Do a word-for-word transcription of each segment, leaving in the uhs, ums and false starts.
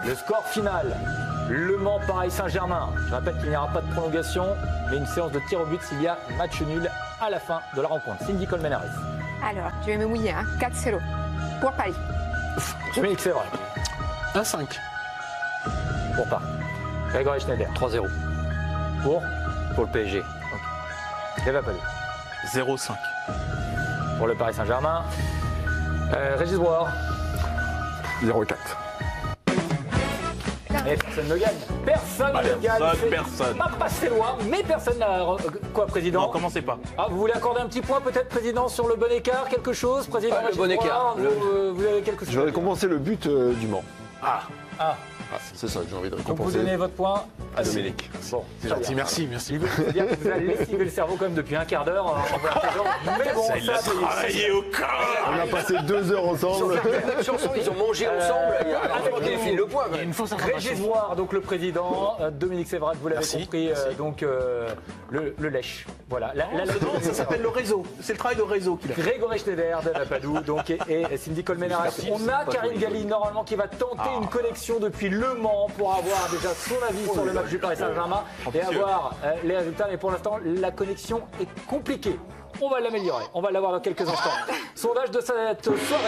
Le score final, Le Mans Paris Saint-Germain. Je rappelle qu'il n'y aura pas de prolongation, mais une séance de tir au but s'il y a match nul à la fin de la rencontre. Cindy Colmenares. Alors, je vais me mouiller, hein. quatre zéro pour Paris. Dominique Sévrac. un cinq. Pour Paris. Grégory Schneider. trois zéro. Pour Pour le P S G. Eva Palou. zéro cinq. Pour le Paris Saint-Germain. Euh, Régis Brouard. zéro quatre. Et personne ne gagne. Personne Bah, ne gagne. personne, C'est personne. Pas passé loin, mais personne n'a. Quoi, président? Non, commencez pas. Ah, vous voulez accorder un petit point, peut-être, président, sur le bon écart, quelque chose, président? Ah, le Régis bon écart. Brouard, Vous, euh, vous avez quelque chose? Je vais récompenser le but euh, du Mans. Ah, Ah, Ah, c'est ça que j'ai envie de donc vous récompenser. donnez votre point À Dominique. Bon, c'est très gentil, bien. merci, merci. C'est-à-dire que vous allez lessiver le cerveau quand même depuis un quart d'heure. hein, en présent. Mais bon, Ça, il a ça, c'est- travaillé au corps. On a passé deux heures ensemble. Chanson, ils ont mangé ensemble. Avant qu'il file le point. Il y a une fausse Régis information. Brouard, donc le président, euh, Dominique Sévrac, vous l'avez Merci, compris, euh, merci. donc euh, le, le lèche. Voilà. La, la- la- Non, ça s'appelle le réseau. C'est le travail de réseau qu'il a. Grégory Schneider, Dana Padou, donc, et, et Cindy Colmenares. Merci, On a Karine Galli, normalement, qui va tenter Ah. une connexion depuis Le Mans pour avoir déjà son avis sur le match du Paris Saint-Germain et avoir euh, les résultats. Mais pour l'instant, la connexion est compliquée. On va l'améliorer. On va l'avoir dans quelques instants. Sondage de cette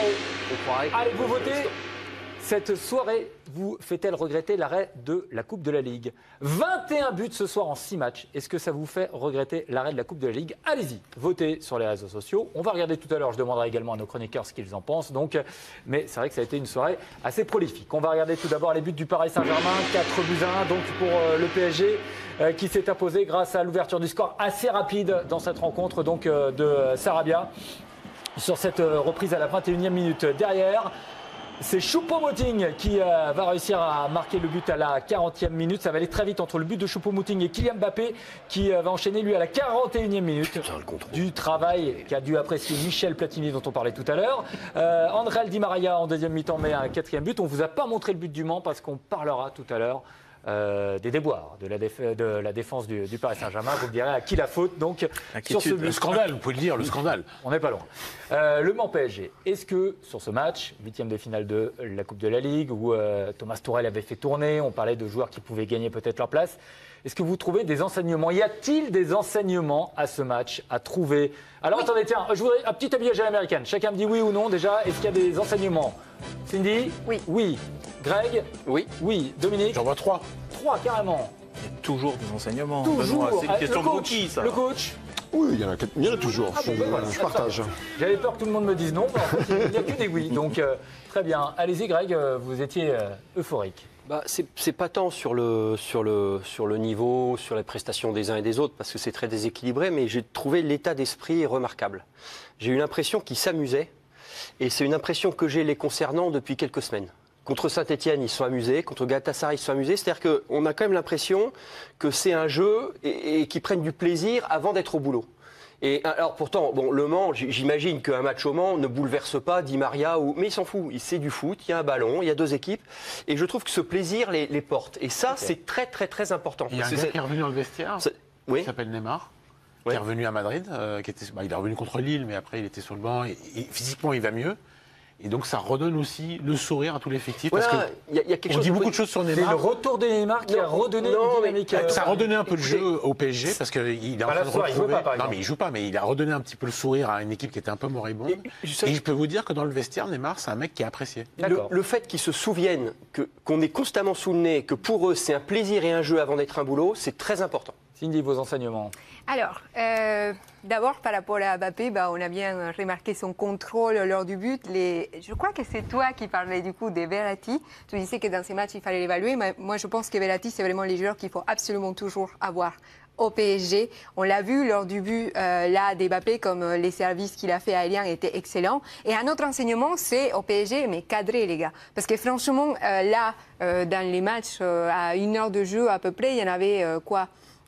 soirée. Allez, vous votez. Cette soirée vous fait-elle regretter l'arrêt de la Coupe de la Ligue? vingt et un buts ce soir en six matchs. Est-ce que ça vous fait regretter l'arrêt de la Coupe de la Ligue? Allez-y, votez sur les réseaux sociaux. On va regarder tout à l'heure, je demanderai également à nos chroniqueurs ce qu'ils en pensent. Donc, mais c'est vrai que ça a été une soirée assez prolifique. On va regarder tout d'abord les buts du Paris Saint-Germain, quatre buts à un donc pour euh, le P S G euh, qui s'est imposé grâce à l'ouverture du score assez rapide dans cette rencontre donc euh, de Sarabia sur cette euh, reprise à la vingt et unième minute. Derrière, c'est Choupo-Moting qui euh, va réussir à marquer le but à la quarantième minute. Ça va aller très vite entre le but de Choupo-Moting et Kylian Mbappé qui euh, va enchaîner lui à la quarante et unième minute. Putain, le contrôle. Du travail qu'a dû apprécier Michel Platini dont on parlait tout à l'heure. Euh, André Di Maria en deuxième mi-temps met un quatrième but. On ne vous a pas montré le but du Mans parce qu'on parlera tout à l'heure euh, des déboires de la, déf- de la défense du, du Paris Saint-Germain. Vous me direz à qui la faute donc sur ce Inquiétude. but. Le scandale, vous pouvez le dire, le scandale. On n'est pas loin. Euh, le Mans P S G. Est-ce que sur ce match, huitième de finale de la Coupe de la Ligue, où euh, Thomas Tuchel avait fait tourner, on parlait de joueurs qui pouvaient gagner peut-être leur place, est-ce que vous trouvez des enseignements? Y a-t-il des enseignements à ce match à trouver? Alors attendez, tiens, je voudrais un petit habillage à l'américaine. Chacun me dit oui ou non déjà. Est-ce qu'il y a des enseignements? Cindy? Oui. Oui. Greg? Oui. Oui. Dominique? J'en vois trois. Trois carrément. Il y a toujours des enseignements. Toujours. Benoît, c'est une Ah, question le de coach, rookie, ça. Le coach? Oui, il y en a, il y en a toujours. Ah bon, je, ben voilà, je d'accord. partage. J'avais peur que tout le monde me dise non, mais en fait, il n'y a que des oui. Donc, euh, très bien. Allez-y, Greg, euh, vous étiez euh, euphorique. Bah, c'est c'est pas tant sur le, sur, le, sur le niveau, sur les prestations des uns et des autres, parce que c'est très déséquilibré, mais j'ai trouvé l'état d'esprit remarquable. J'ai eu l'impression qu'ils s'amusaient, et c'est une impression que j'ai les concernant depuis quelques semaines. Contre Saint-Etienne, ils se sont amusés. Contre Galatasaray, ils se sont amusés. C'est-à-dire qu'on a quand même l'impression que c'est un jeu et, et qu'ils prennent du plaisir avant d'être au boulot. Et alors pourtant, bon, Le Mans, j'imagine qu'un match au Mans ne bouleverse pas Di Maria, ou... mais il s'en fout. C'est du foot, il y a un ballon, il y a deux équipes. Et je trouve que ce plaisir les, les porte. Et ça, okay. c'est très, très, très important. Il y a un Parce gars que qui est revenu dans le vestiaire, oui. qui s'appelle Neymar, Oui. qui est revenu à Madrid. Euh, qui était... bah, il est revenu contre Lille, mais après, il était sur le banc. Et, et physiquement, il va mieux. Et donc, ça redonne aussi le sourire à tout l'effectif. Voilà, parce que il y a, il y a quelque on chose dit de... beaucoup de choses sur C'est Neymar. le retour de Neymar qui Non, a redonné non, une mais- dynamique. euh, Ça a redonné un peu de Écoutez- jeu au P S G parce qu'il est en Pas train la de soirée, il joue retrouver. pas, par non, exemple. mais il joue pas, mais il a redonné un petit peu le sourire à une équipe qui était un peu moribonde. Et- je sais- Et je peux vous dire que dans le vestiaire, Neymar, c'est un mec qui est apprécié. Le, D'accord. le fait qu'ils se souviennent que- qu'on est constamment sous le nez, que pour eux c'est un plaisir et un jeu avant d'être un boulot, c'est très important. Cindy, vos enseignements. Alors, euh, d'abord, par rapport à Mbappé, bah, on a bien remarqué son contrôle lors du but. Les... Je crois que c'est toi qui parlais du coup des Verratti. Tu disais que dans ces matchs, il fallait l'évaluer. Mais moi, je pense que Verratti, c'est vraiment les joueurs qu'il faut absolument toujours avoir au P S G. On l'a vu lors du but euh, là d'Mbappé, comme euh, les services qu'il a fait à Elian étaient excellents. Et un autre enseignement, c'est au P S G, mais cadré, les gars. Parce que franchement, euh, là, euh, dans les matchs, euh, à une heure de jeu à peu près, il y en avait euh, quoi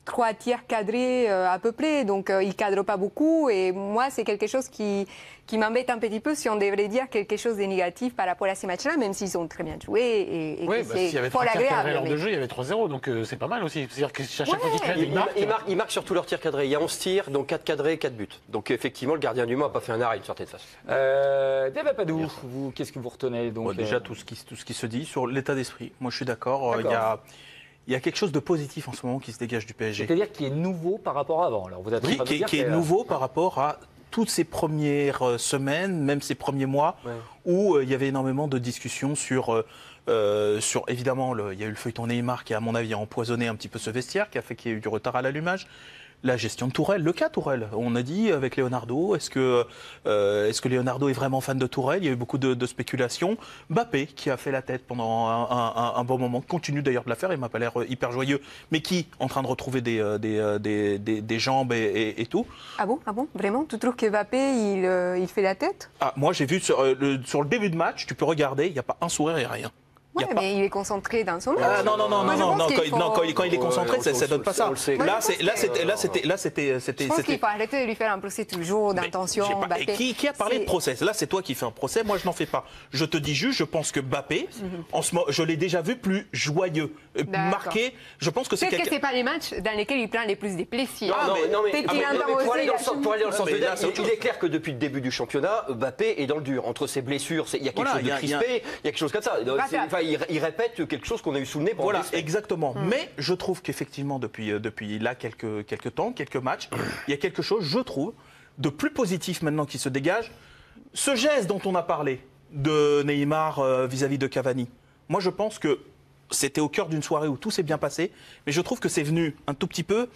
trois tirs cadrés euh, à peu près, donc euh, il ne cadre pas beaucoup. Et moi, c'est quelque chose qui, qui m'embête un petit peu si on devrait dire quelque chose de négatif par rapport à ces matchs-là, même s'ils ont très bien joué et, et Oui, que bah, s'il y c'est avait fort trois tirs cadrés agréable. lors mais- de jeu, il y avait trois zéro, donc euh, c'est pas mal aussi. C'est-à-dire que chaque Ouais. fois qu'ils créent, Il, ils marquent. il marque, il marque sur tous leurs tirs cadrés. Il y a onze tirs, donc quatre cadrés, quatre buts. Donc effectivement, le gardien du Mans n'a pas fait un arrêt d'une certaine façon. Euh, Dave Papadou, vous, qu'est-ce que vous retenez donc Bon, déjà, euh, tout ce, qui, tout ce qui se dit sur l'état d'esprit. Moi, je suis d'accord. euh, Il D'accord. y a, il y a quelque chose de positif en ce moment qui se dégage du P S G. C'est-à-dire qui est nouveau par rapport à avant. Alors vous êtes en Qui, train de qui- dire qui est que- nouveau par rapport à toutes ces premières euh, semaines, même ces premiers mois, Ouais. où euh, il y avait énormément de discussions sur, euh, euh, sur évidemment, le- il y a eu le feuilleton Neymar qui, à mon avis, a empoisonné un petit peu ce vestiaire, qui a fait qu'il y ait eu du retard à l'allumage. La gestion de Tourelle, le cas Tourelle, on a dit avec Leonardo, est-ce que, euh, est-ce que Leonardo est vraiment fan de Tourelle? Il y a eu beaucoup de, de spéculations. Mbappé, qui a fait la tête pendant un, un- un bon moment, continue d'ailleurs de la faire, il m'a pas l'air hyper joyeux, mais qui en train de retrouver des, euh, des, euh, des, des- des jambes et, et- et tout. Ah bon, ah bon, vraiment? Tu trouves que Mbappé, il, euh, il fait la tête? Ah, moi j'ai vu sur, euh, le, sur le début de match, tu peux regarder, il n'y a pas un sourire et rien. Il y Ouais, a pas- mais il est concentré dans son match. Ah, non, non, non, Moi, non, je non, pense non, qu'il quand, il- faut- non, quand il- quand il est concentré, Ouais, ça on ne le- donne pas on ça. le sait. Là, Moi, je c'est- pense là, que- c'était, là, c'était, là, c'était, c'était, Je pense c'était- qu'il faut arrêter de lui faire un procès toujours d'intention. J'ai pas- Mbappé. et qui, qui a parlé de C'est- procès? Là, c'est toi qui fais un procès. Moi, je n'en fais pas. Je te dis juste, je pense que Mbappé, en ce moment, je l'ai déjà vu plus joyeux, euh, D'accord. marqué. Je pense que c'est Peut-être que quelqu'un. c'est pas les matchs dans lesquels il prend les plus des plaisirs. Ah, non, mais- non, mais, peut-être ah, qu'il mais- entend mais pour, aussi aller dans la le sens, pour aller dans le sens Mais de là, Dave, c'est autre il, il chose. est clair que depuis le début du championnat, Mbappé est dans le dur. Entre ses blessures, c'est- il y a quelque Voilà, chose il y de a- il y a- crispé, il y a quelque chose comme ça. Bah, C'est- ça- enfin, il, il répète quelque chose qu'on a eu sous le nez pendant Voilà, des semaines. exactement. Mais je trouve qu'effectivement, depuis, euh, depuis là quelques, quelques temps, quelques matchs, il y a quelque chose, je trouve, de plus positif maintenant qui se dégage. Ce geste dont on a parlé de Neymar euh, vis-à-vis de Cavani, moi je pense que c'était au cœur d'une soirée où tout s'est bien passé, mais je trouve que c'est venu un tout petit peu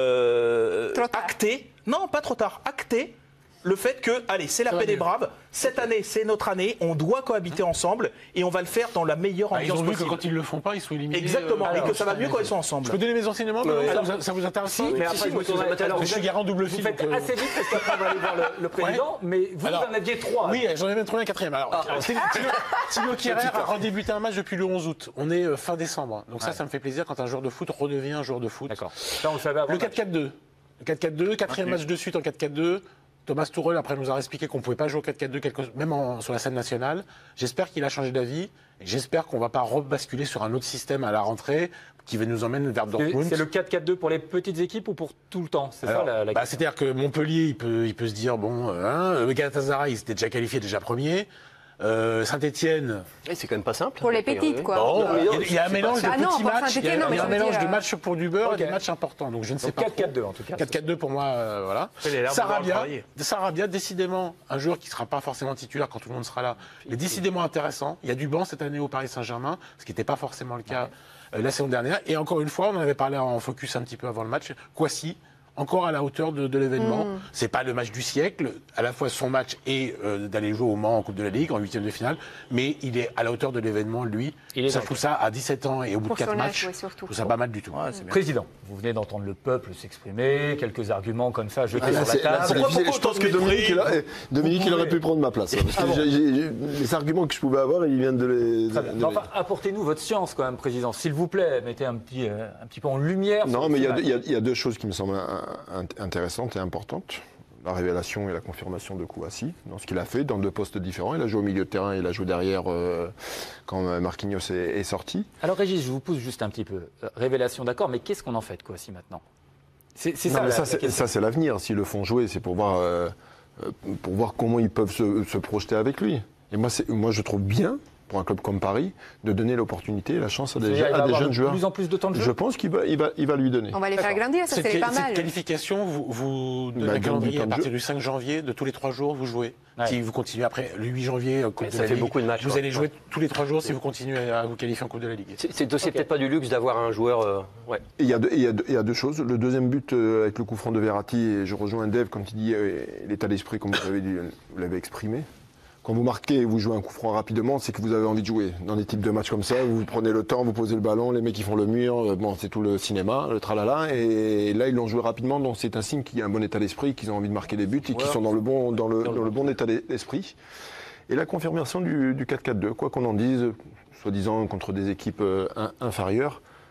euh, Trop tard. acter, non pas trop tard, acter le fait que, allez, c'est la Ça va paix des mieux. braves, cette année c'est notre année, on doit cohabiter ensemble et on va le faire dans la meilleure Bah, ils ambiance ont vu que possible. quand ils le font pas, ils sont éliminés. Exactement, euh, et que ça va mieux quand ils sont ensemble. Je peux donner mes enseignements Ouais, mais ouais. ça, vous, ça vous intéresse pas Mais Si, après, si, je moi, me c'est- tournerai- alors, alors, je suis garant double Vous fil. faites donc, euh, assez vite parce qu'après on va aller voir le, le président, mais vous, Alors, vous en aviez trois. Oui, j'en ai même trouvé un quatrième. Alors, Ah. Thilo- Thilo Kehrer a redébuté un match depuis le onze août. On est euh, fin décembre. Donc ça, Ouais. ça me fait plaisir quand un joueur de foot redevient un joueur de foot. D'accord. Ça, on le savait avant. Le quatre quatre deux. Le quatre quatre deux, quatrième match de suite en quatre quatre deux. Thomas Tuchel, après, nous a expliqué qu'on ne pouvait pas jouer au quatre quatre deux, quelque- même en- sur la scène nationale. J'espère qu'il a changé d'avis. Et j'espère qu'on ne va pas rebasculer sur un autre système à la rentrée qui va nous emmener vers C'est Dortmund. c'est le quatre quatre deux pour les petites équipes ou pour tout le temps? C'est ça Alors, la, la bah, question. c'est-à-dire que Montpellier, il peut, il peut se dire, bon, euh, hein, le Galatasaray, il s'était déjà qualifié, déjà premier. Euh, Saint-Etienne, Et c'est quand même pas simple. Pour les Donc, petites, euh, quoi. bon, Non, mais il y a- non, il y a un c'est mélange de pas- Ah non, petits pour matchs, il y a, Saint-Étienne, non, il y a mais un je veux mélange dire, de euh, matchs pour du beurre Ok. et des matchs importants. Donc je ne sais Donc pas. quatre quatre deux en tout cas. quatre quatre deux pour moi, euh, voilà. Il a l'air de vouloir Sarabia, travailler. Sarabia, décidément, un joueur qui ne sera pas forcément titulaire quand tout le monde sera là. Il est décidément intéressant. Il y a du banc cette année au Paris Saint-Germain, ce qui n'était pas forcément le cas euh, la saison dernière. Et encore une fois, on en avait parlé en focus un petit peu avant le match. Kwasi, encore à la hauteur de, de l'événement. Mm. C'est pas le match du siècle, à la fois son match et euh, d'aller jouer au Mans en Coupe de la Ligue, en huitième de finale, mais il est à la hauteur de l'événement, lui. Il est ça, dans je trouve ça à dix-sept ans et au bout Pour de quatre son âge, matchs, ouais, je surtout. trouve ça pas mal du tout. Ouais, c'est bien. Président, vous venez d'entendre le peuple s'exprimer, quelques arguments comme ça jetés Ah, là, sur c'est- la là, table. c'est difficile. Je pense que Dominique, il, a- eh, Dominique, il pouvez- aurait pu prendre ma place. hein, parce que Ah bon. j'ai- j'ai- j'ai- les arguments que je pouvais avoir, ils viennent de les. Très bien. de Mais les- enfin, apportez-nous votre science quand même, président. S'il vous plaît, mettez un petit, euh, un petit peu en lumière. Non, sur mais il y, ce a match. deux- il y a- il y a deux choses qui me semblent un- un- intéressantes et importantes. La révélation et la confirmation de Kouassi dans ce qu'il a fait, dans deux postes différents. Il a joué au milieu de terrain, il a joué derrière euh, quand Marquinhos est, est sorti. Alors Régis, je vous pousse juste un petit peu. Euh, révélation, d'accord, mais qu'est-ce qu'on en fait de quoi si maintenant? C'est c'est Non, ça, mais la- ça, la c'est- question. ça, c'est l'avenir. S'ils le font jouer, c'est pour voir, euh, euh, pour voir comment ils peuvent se, se projeter avec lui. Et moi, c'est- moi, je trouve bien, pour un club comme Paris, de donner l'opportunité et la chance à des, C'est-à-dire, il à va des avoir jeunes de joueurs. plus en plus de temps de jeu. Je pense qu'il va, il va, il va lui donner. On va les faire D'accord. grandir, ça Cette, serait pas cette mal. qualification, vous, vous donnez Bah, un gagne calendrier du temps à de partir jeu. du cinq janvier, de tous les trois jours, vous jouez. Ouais. Si vous continuez après le huit janvier, euh, Coupe Mais de ça la fait Ligue, beaucoup de matchs, vous quoi. allez jouer tous les trois jours si vous continuez à vous qualifier en Coupe de la Ligue. C'est c'est aussi Ok. peut-être pas du luxe d'avoir un joueur. euh, ouais. Et il y, a deux- et il y a deux- il y a deux choses. Le deuxième but euh, avec le coup franc de Verratti, et je rejoins Dave quand il dit euh, l'état d'esprit, comme vous l'avez dit, vous l'avez exprimé. Quand vous marquez et vous jouez un coup franc rapidement, c'est que vous avez envie de jouer. Dans des types de matchs comme ça, vous prenez le temps, vous posez le ballon, les mecs qui font le mur, euh, bon, c'est tout le cinéma, le tralala. Et là, ils l'ont joué rapidement, donc c'est un signe qu'il y a un bon état d'esprit, qu'ils ont envie de marquer des buts et qu'ils sont dans le bon, dans le, dans le bon état d'esprit. Et la confirmation du, du quatre quatre deux, quoi qu'on en dise, soi-disant contre des équipes euh, in- inférieures,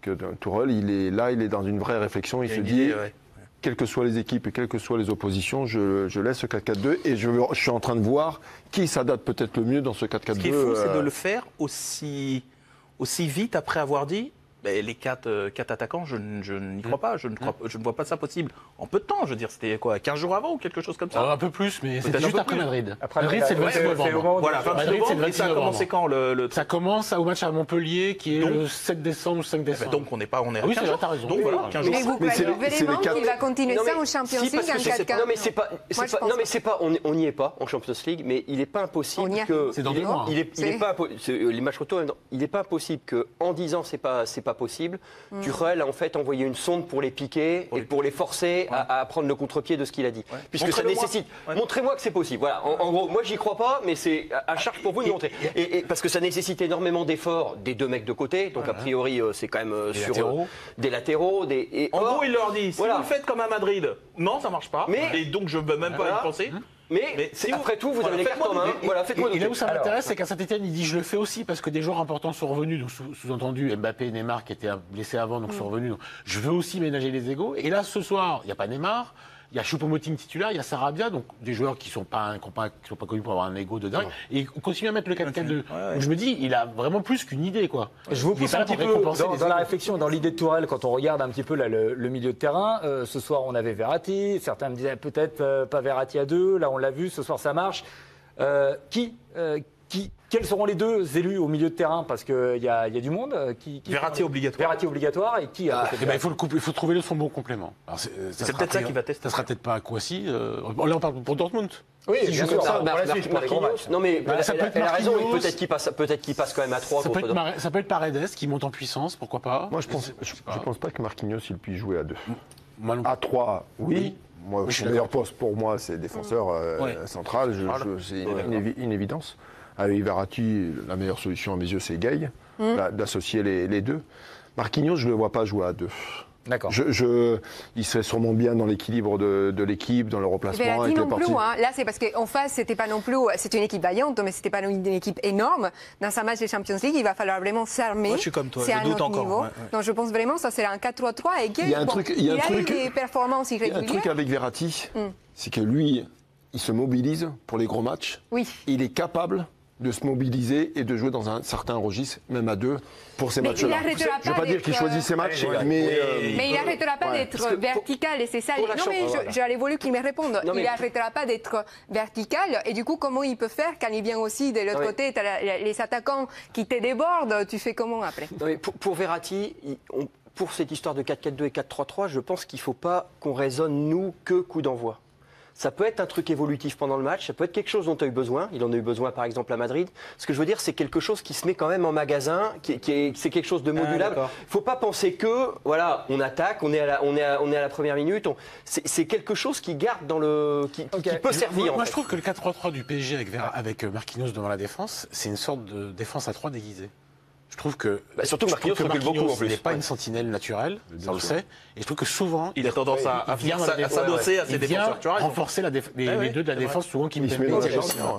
que Tourelle, il est là, il est dans une vraie réflexion. Il, Il y a se une dit, idée, ouais. quelles que soient les équipes et quelles que soient les oppositions, je, je laisse ce quatre quatre deux et je, je suis en train de voir qui s'adapte peut-être le mieux dans ce quatre quatre deux. Ce qui est fou, c'est de euh, le faire aussi, aussi vite après avoir dit ben, les quatre, euh, quatre attaquants, je, n- je n'y crois pas. Je ne, crois, je ne vois pas ça possible en peu de temps. Je veux dire, c'était quoi, quinze jours avant ou quelque chose comme ça Alors, un peu plus, mais Peut-être c'était un juste peu après plus. Madrid. Après Madrid, la- c'est le ouais, vingt-six c'est au novembre. moment Voilà, du- vingt-six Madrid, c'est le novembre, et vingt-six ça a novembre. commencé quand le, le... Ça commence au match à Montpellier, qui est Donc- le sept décembre ou cinq Ben, décembre. Donc on n'est pas, on est à Ah oui, quinze c'est vrai, jours. t'as raison. Donc voilà, quinze jours. Mais vous Mais c'est croyez les- c'est les vraiment quatre- qu'il va continuer Non, ça mais en Champions si, League parce que en c'est- quatre quatre? Non mais c'est pas, c'est Moi, je pas- pense non mais pas. c'est pas, on on n'y est pas en Champions League, mais il n'est pas impossible On y est. que C'est dans il deux mois, hein. il est, il est C'est- pas impo- c'est- euh, les matchs retour, il n'est pas impossible que en disant c'est pas c'est pas possible, Tuchel a en fait envoyé une sonde pour les piquer et pour les forcer à, à prendre le contre-pied de ce qu'il a dit, puisque ça Montrez-le-moi. nécessite. Ouais. Montrez-moi que c'est possible. Voilà. En, en gros, moi j'y crois pas, mais c'est à à charge pour vous de montrer. Et, et parce que ça nécessite énormément d'efforts des deux mecs de côté, donc a priori euh, c'est quand même euh, Des sur latéraux. euh, des latéraux, des. Et En or- gros, il leur dit, si Voilà. vous le faites comme à Madrid, non, ça marche pas. Mais- Et donc je ne veux même pas Voilà. y penser. Mais, Mais c'est- si vous- après tout, vous voilà, avez les cartes en faites-moi main. douter. Voilà, faites-moi Et là douter. où ça Alors. m'intéresse, c'est qu'à Saint-Etienne, il dit je le fais aussi parce que des joueurs importants sont revenus, donc sous- sous-entendu Mbappé et Neymar qui étaient blessés avant, donc sont revenus. Donc, je veux aussi ménager les égaux. Et là, ce soir, il n'y a pas Neymar, il y a Choupo-Moting titulaire, il y a Sarabia, donc des joueurs qui ne sont, pas- qui ont pas- qui sont pas connus pour avoir un ego de dingue. Et il continue à mettre le quatre quatre deux. Donc je me dis, il a vraiment plus qu'une idée, quoi. Je vous Il est pousse pas un là petit pour peu récompenser dans, les dans la égos. réflexion, dans l'idée de Tourelle, quand on regarde un petit peu là, le, le milieu de terrain. Euh, ce soir, on avait Verratti. Certains me disaient peut-être euh, pas Verratti à deux. Là, on l'a vu. Ce soir, ça marche. Euh, qui, euh, qui, quels seront les deux élus au milieu de terrain? Parce qu'il y a, il y a du monde. euh, Qui, qui Verratti obligatoire. Verratti obligatoire. Et qui à côté de Eh ben, il Verratti faut le couper, il faut trouver le son bon complément. Alors, c'est C'est sera peut-être ça priori- qu'il va tester. Ça sera peut-être pas Kouassi. Euh, là, on parle pour Dortmund. Oui, S'il bien joue sûr. comme ça, Pour la Mar- suite, pour les grands Marquinhos, matchs. non mais Bah, elle, ça peut elle- être elle a raison, Marquinhos. peut-être qu'il passe, peut-être qu'il passe quand même à trois Ça peut, contre être Dortmund. Mar- ça peut être Paredes qui monte en puissance, pourquoi pas. Moi, je pense, je, sais pas. je pense pas que Marquinhos il puisse jouer à deux. Moi non plus. À trois, oui. Oui. Moi, je suis son meilleur poste pour moi, c'est défenseur euh, Ouais. central. Je- je- c'est une, une évi- une évidence. Avec Verratti, la meilleure solution à mes yeux, c'est Gay, d'a- d'associer les, les deux. Marquinhos, je ne le vois pas jouer à deux. D'accord. Je, je- il serait sûrement bien dans l'équilibre de, de l'équipe, dans le remplacement. Verratti avec les non plus. parties- Hein. Là, c'est parce qu'en face, c'était pas non plus. C'est une équipe vaillante, mais c'était pas une équipe énorme. Dans un match de Champions League, il va falloir vraiment s'armer. Moi, je suis comme toi, C'est je un doute autre encore, niveau. ouais, ouais. Donc, je pense vraiment que ça sera un quatre trois trois. Et Gay, Il y a un bon, truc- il y a un a truc- eu des performances Il y a un irrégulières. truc avec Verratti, c'est que lui, il se mobilise pour les gros matchs. Oui. Il est capable de se mobiliser et de jouer dans un certain registre, même à deux, pour ces Mais matchs-là. il arrêtera Je ne veux pas pas dire qu'il d'être, choisit ses matchs, Allez, mais... oui. euh, Mais il n'arrêtera pas Ouais. d'être Parce que pour- vertical et c'est ça. pour la Non, mais chambre, je- voilà. j'allais voulu qu'il me réponde. Non, mais- Il n'arrêtera pas d'être vertical. Et du coup, comment il peut faire quand il vient aussi de l'autre Non, mais- côté, tu as les attaquants qui te débordent, tu fais comment après? Non, mais pour, pour Verratti, il- on- pour cette histoire de quatre quatre deux et quatre trois trois, je pense qu'il ne faut pas qu'on raisonne, nous, que coup d'envoi. Ça peut être un truc évolutif pendant le match, ça peut être quelque chose dont tu as eu besoin. Il en a eu besoin, par exemple, à Madrid. Ce que je veux dire, c'est quelque chose qui se met quand même en magasin, qui, qui est, c'est quelque chose de modulable. Il d'accord. ne faut pas penser que, voilà, on attaque, on est à la, on est à, on est à la première minute. on- c'est, c'est quelque chose qui garde dans le. qui, qui- qui peut servir. Moi, en moi, fait. je trouve que le quatre trois trois du P S G avec, Ver- avec euh, Marquinhos devant la défense, c'est une sorte de défense à trois déguisée. Je trouve que. Bah, surtout que je trouve Marquinhos recule beaucoup, en plus. n'est pas Ouais. une sentinelle naturelle, ça on le sait. Et je trouve que souvent. Il a tendance à, à il vient venir dans la à défense. s'adosser à ses Il vient défenseurs. Tu as raison. renforcer la déf- les, Ouais, les ouais, deux de la c'est vrai. défense, souvent qui me il se met dans permettent le de genre.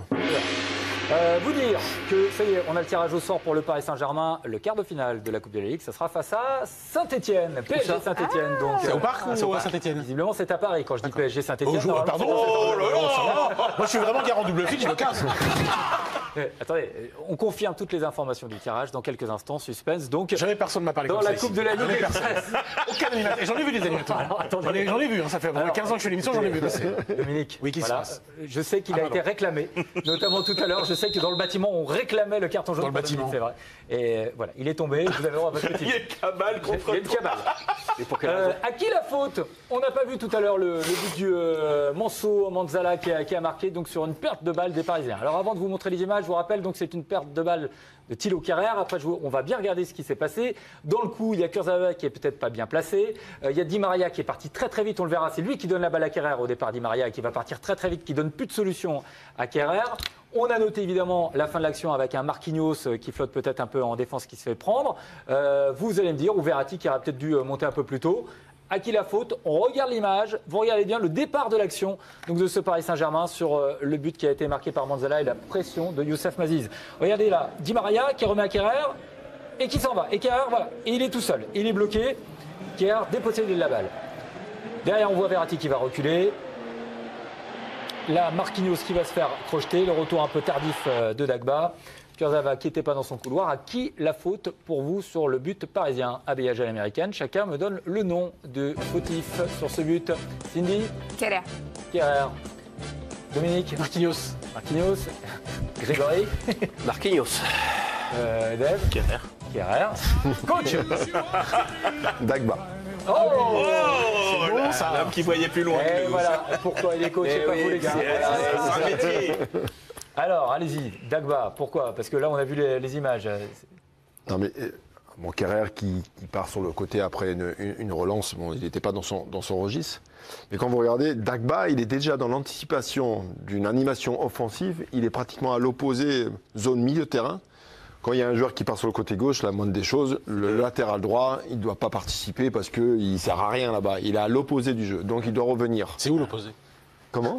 Euh, vous dire que ça y est, on a le tirage au sort pour le Paris Saint-Germain, le quart de finale de la Coupe de la Ligue. Ça sera face à Saint-Etienne. P S G Saint-Etienne. donc. C'est au euh, parc ou à Saint-Etienne? Visiblement, c'est à Paris quand je dis P S G Saint-Etienne. Oh, je- pardon, oh là là. Moi je suis vraiment garant double fil, je me casse. Eh, attendez, on confirme toutes les informations du tirage dans quelques instants. Suspense. Donc, Jamais personne ne m'a parlé dans comme la ça Coupe ici. de la Ligue Jamais personne. Express. Aucun animateur. Et j'en ai vu des animateurs. Alors, attendez. J'en ai, j'en ai vu, hein, ça fait Alors, quinze ans que je fais l'émission, j'en ai vu passer. Dominique, Oui, qu'est-ce qui voilà, se passe je sais qu'il Ah, a pardon. été réclamé, notamment tout à l'heure. Je sais que dans le bâtiment, on réclamait le carton jaune. Dans le pour bâtiment. Dominique, c'est vrai. Et euh, voilà, il est tombé. Vous avez droit à votre petit. Il y a une cabale Il y contre a une cabale. Et pour quelle Euh, raison à qui la faute? On n'a pas vu tout à l'heure le, le but du euh, Manso Manzala qui a, qui a marqué donc sur une perte de balle des Parisiens. Alors avant de vous montrer les images, je vous rappelle donc c'est une perte de balle de Thilo Kehrer. Après, je vous- on va bien regarder ce qui s'est passé. Dans le coup, il y a Kurzawa qui est peut-être pas bien placé. Euh, il y a Di Maria qui est parti très très vite. On le verra. C'est lui qui donne la balle à Kehrer au départ. Di Maria qui va partir très très vite, qui donne plus de solution à Kehrer. On a noté évidemment la fin de l'action avec un Marquinhos euh, qui flotte peut-être un peu en défense, qui se fait prendre. Euh, vous allez me dire, ou Verratti qui aurait peut-être dû euh, monter un peu plus tôt. À qui la faute? On regarde l'image, vous regardez bien le départ de l'action donc de ce Paris Saint-Germain sur euh, le but qui a été marqué par Manzala et la pression de Youssef Maziz. Regardez là, Di Maria qui remet à Kehrer. et qui s'en va. Et Kerrer, voilà, et il est tout seul. Il est bloqué. Kerrer dépossédé de la balle. Derrière, on voit Verratti qui va reculer. Là, Marquinhos qui va se faire crocheter. Le retour un peu tardif de Dagba. Kurzawa qui n'était pas dans son couloir. À qui la faute pour vous sur le but parisien? Habillage à l'américaine. Chacun me donne le nom de fautif sur ce but. Cindy? Kerrer. Kerrer. Dominique? Marquinhos. Marquinhos. Grégory? Marquinhos. Euh, Dave? Kerrer. Kerrer. Coach? Dagba. Oh, Oh, bon, là, ça. l'homme qui voyait plus loin Et que nous. voilà pourquoi il est coach et Eh pas oui, vous les gars. c'est- Voilà. C'est un métier. Alors, allez-y, Dagba, pourquoi? Parce que là, on a vu les, les images. Non mais euh, bon, Kerrer qui, qui part sur le côté après une, une- une relance, bon, il n'était pas dans son, dans son registre. Mais quand vous regardez, Dagba, il est déjà dans l'anticipation d'une animation offensive. Il est pratiquement à l'opposé zone milieu terrain. Quand il y a un joueur qui part sur le côté gauche, la moindre des choses, le latéral droit, il ne doit pas participer parce qu'il ne sert à rien là-bas. Il est à l'opposé du jeu, donc il doit revenir. C'est où l'opposé? Comment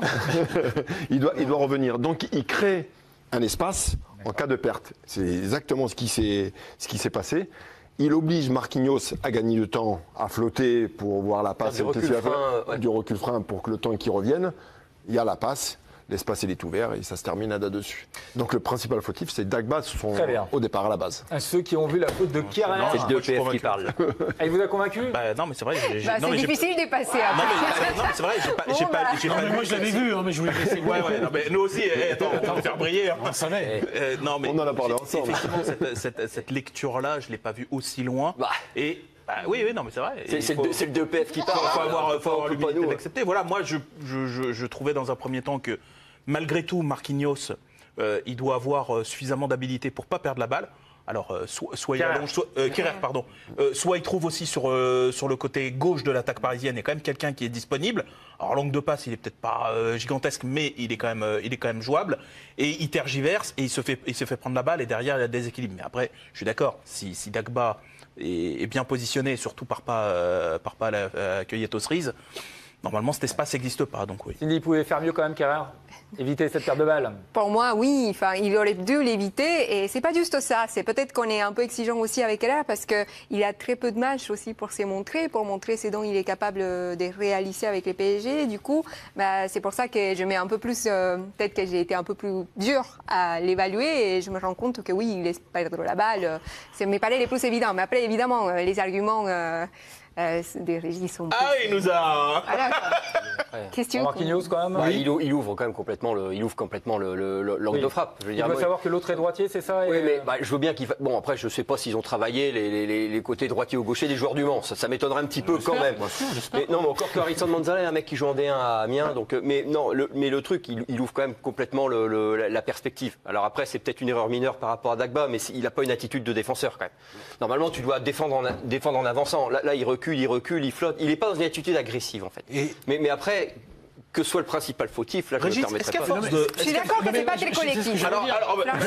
il, doit, il doit revenir. Donc il crée un espace en cas de perte. C'est exactement ce qui s'est ce qui s'est passé. Il oblige Marquinhos à gagner du temps, à flotter pour voir la passe. Du recul frein, ouais. Du recul frein pour que le temps qui revienne. Il y a la passe. L'espace il est ouvert et ça se termine là-dessus. Donc le principal fautif, c'est Dagba son- Très bien. au départ à la base. À ceux qui ont vu la faute de Kerrer. Non, C'est Ah, le moi, je suis deux P F qui convaincu. parle. Ah, il vous a convaincu? Bah, non, mais c'est vrai. j'ai- j'ai- Bah, non, c'est mais j'ai- difficile de passer Non, après. mais, non, mais c'est vrai, j'ai pas, j'ai Bon, pas, bah. j'ai Non, pas mais vu moi je l'avais cette- vu, hein, mais je voulais laisser. Ouais, ouais, non, mais nous aussi, eh, attends, on va le faire briller. hein. On savait. Euh, non, mais On en a parlé j'ai- ensemble. Effectivement, cette, cette- cette lecture-là, je ne l'ai pas vue aussi loin. Bah. Et bah, oui, oui, non, mais c'est vrai. C'est Il c'est faut- le, c'est le deux P F qui parle. Il faut avoir, faut avoir On peut pas l'humilité nous, d'accepter. Voilà, moi, je, je, je, je trouvais dans un premier temps que malgré tout, Marquinhos, euh, il doit avoir euh, suffisamment d'habilité pour pas perdre la balle. Alors, euh, soit, soit il Kerrer. allonge, soit, euh, Kerrer, pardon. Euh, soit il trouve aussi sur, euh, sur le côté gauche de l'attaque parisienne, il y a quand même quelqu'un qui est disponible. Alors, l'angle de passe, il est peut-être pas euh, gigantesque, mais il est, quand même, euh, il est quand même jouable. Et il tergiverse et il se fait, il se fait prendre la balle et derrière, il y a des déséquilibre. Mais après, je suis d'accord, si, si Dagba est, est bien positionné, et surtout par pas, euh, par pas la euh, cueillette aux cerises, normalement, cet espace n'existe pas. Donc, oui. Cindy, il pouvait faire mieux quand même, Kerrer? Éviter cette perte de balle. Pour moi, oui, enfin, il aurait dû l'éviter et c'est pas juste ça. C'est peut-être qu'on est un peu exigeant aussi avec Kerrer parce que il a très peu de matchs aussi pour se montrer, pour montrer ce dont il est capable de réaliser avec les P S G. Du coup, bah, c'est pour ça que je mets un peu plus, euh, peut-être que j'ai été un peu plus dur à l'évaluer et je me rends compte que oui, il laisse perdre la balle. C'est mes palais les plus évidents. Mais après, évidemment, euh, les arguments euh, euh, des régis sont. Ah, il nous a. Voilà, quoi. Question. Marquinhos quand même. Bah, il, ou- il ouvre quand même complètement le, il ouvre complètement le, le- le- l'angle Oui. de frappe. Je veux Il dire, doit moi- savoir que l'autre est droitier, c'est ça? Oui, et, mais euh, bah, je veux bien qu'il. fa- Bon, après, je sais pas s'ils ont travaillé les, les- les- les côtés droitiers ou gauchers des joueurs du Mans. Ça, ça m'étonnerait un petit peu quand même. Mais non, mais encore que Harrison Manzala est un mec qui joue en D un à Amiens. Donc, euh, mais non, le, mais le truc, il, il ouvre quand même complètement le- le- la, la perspective. Alors après, c'est peut-être une erreur mineure par rapport à Dagba, mais il n'a pas une attitude de défenseur quand même. Normalement, tu dois défendre en, a- défendre en avançant. Là, là, il recule, il recule, il flotte. Il n'est pas dans une attitude agressive en fait. Et- Mais, mais après. Que soit le principal fautif, là je ne me Régis, permettrai est-ce qu'à pas. force mais- de. Je suis d'accord que c'est pas très collectif. Alors, alors, bah,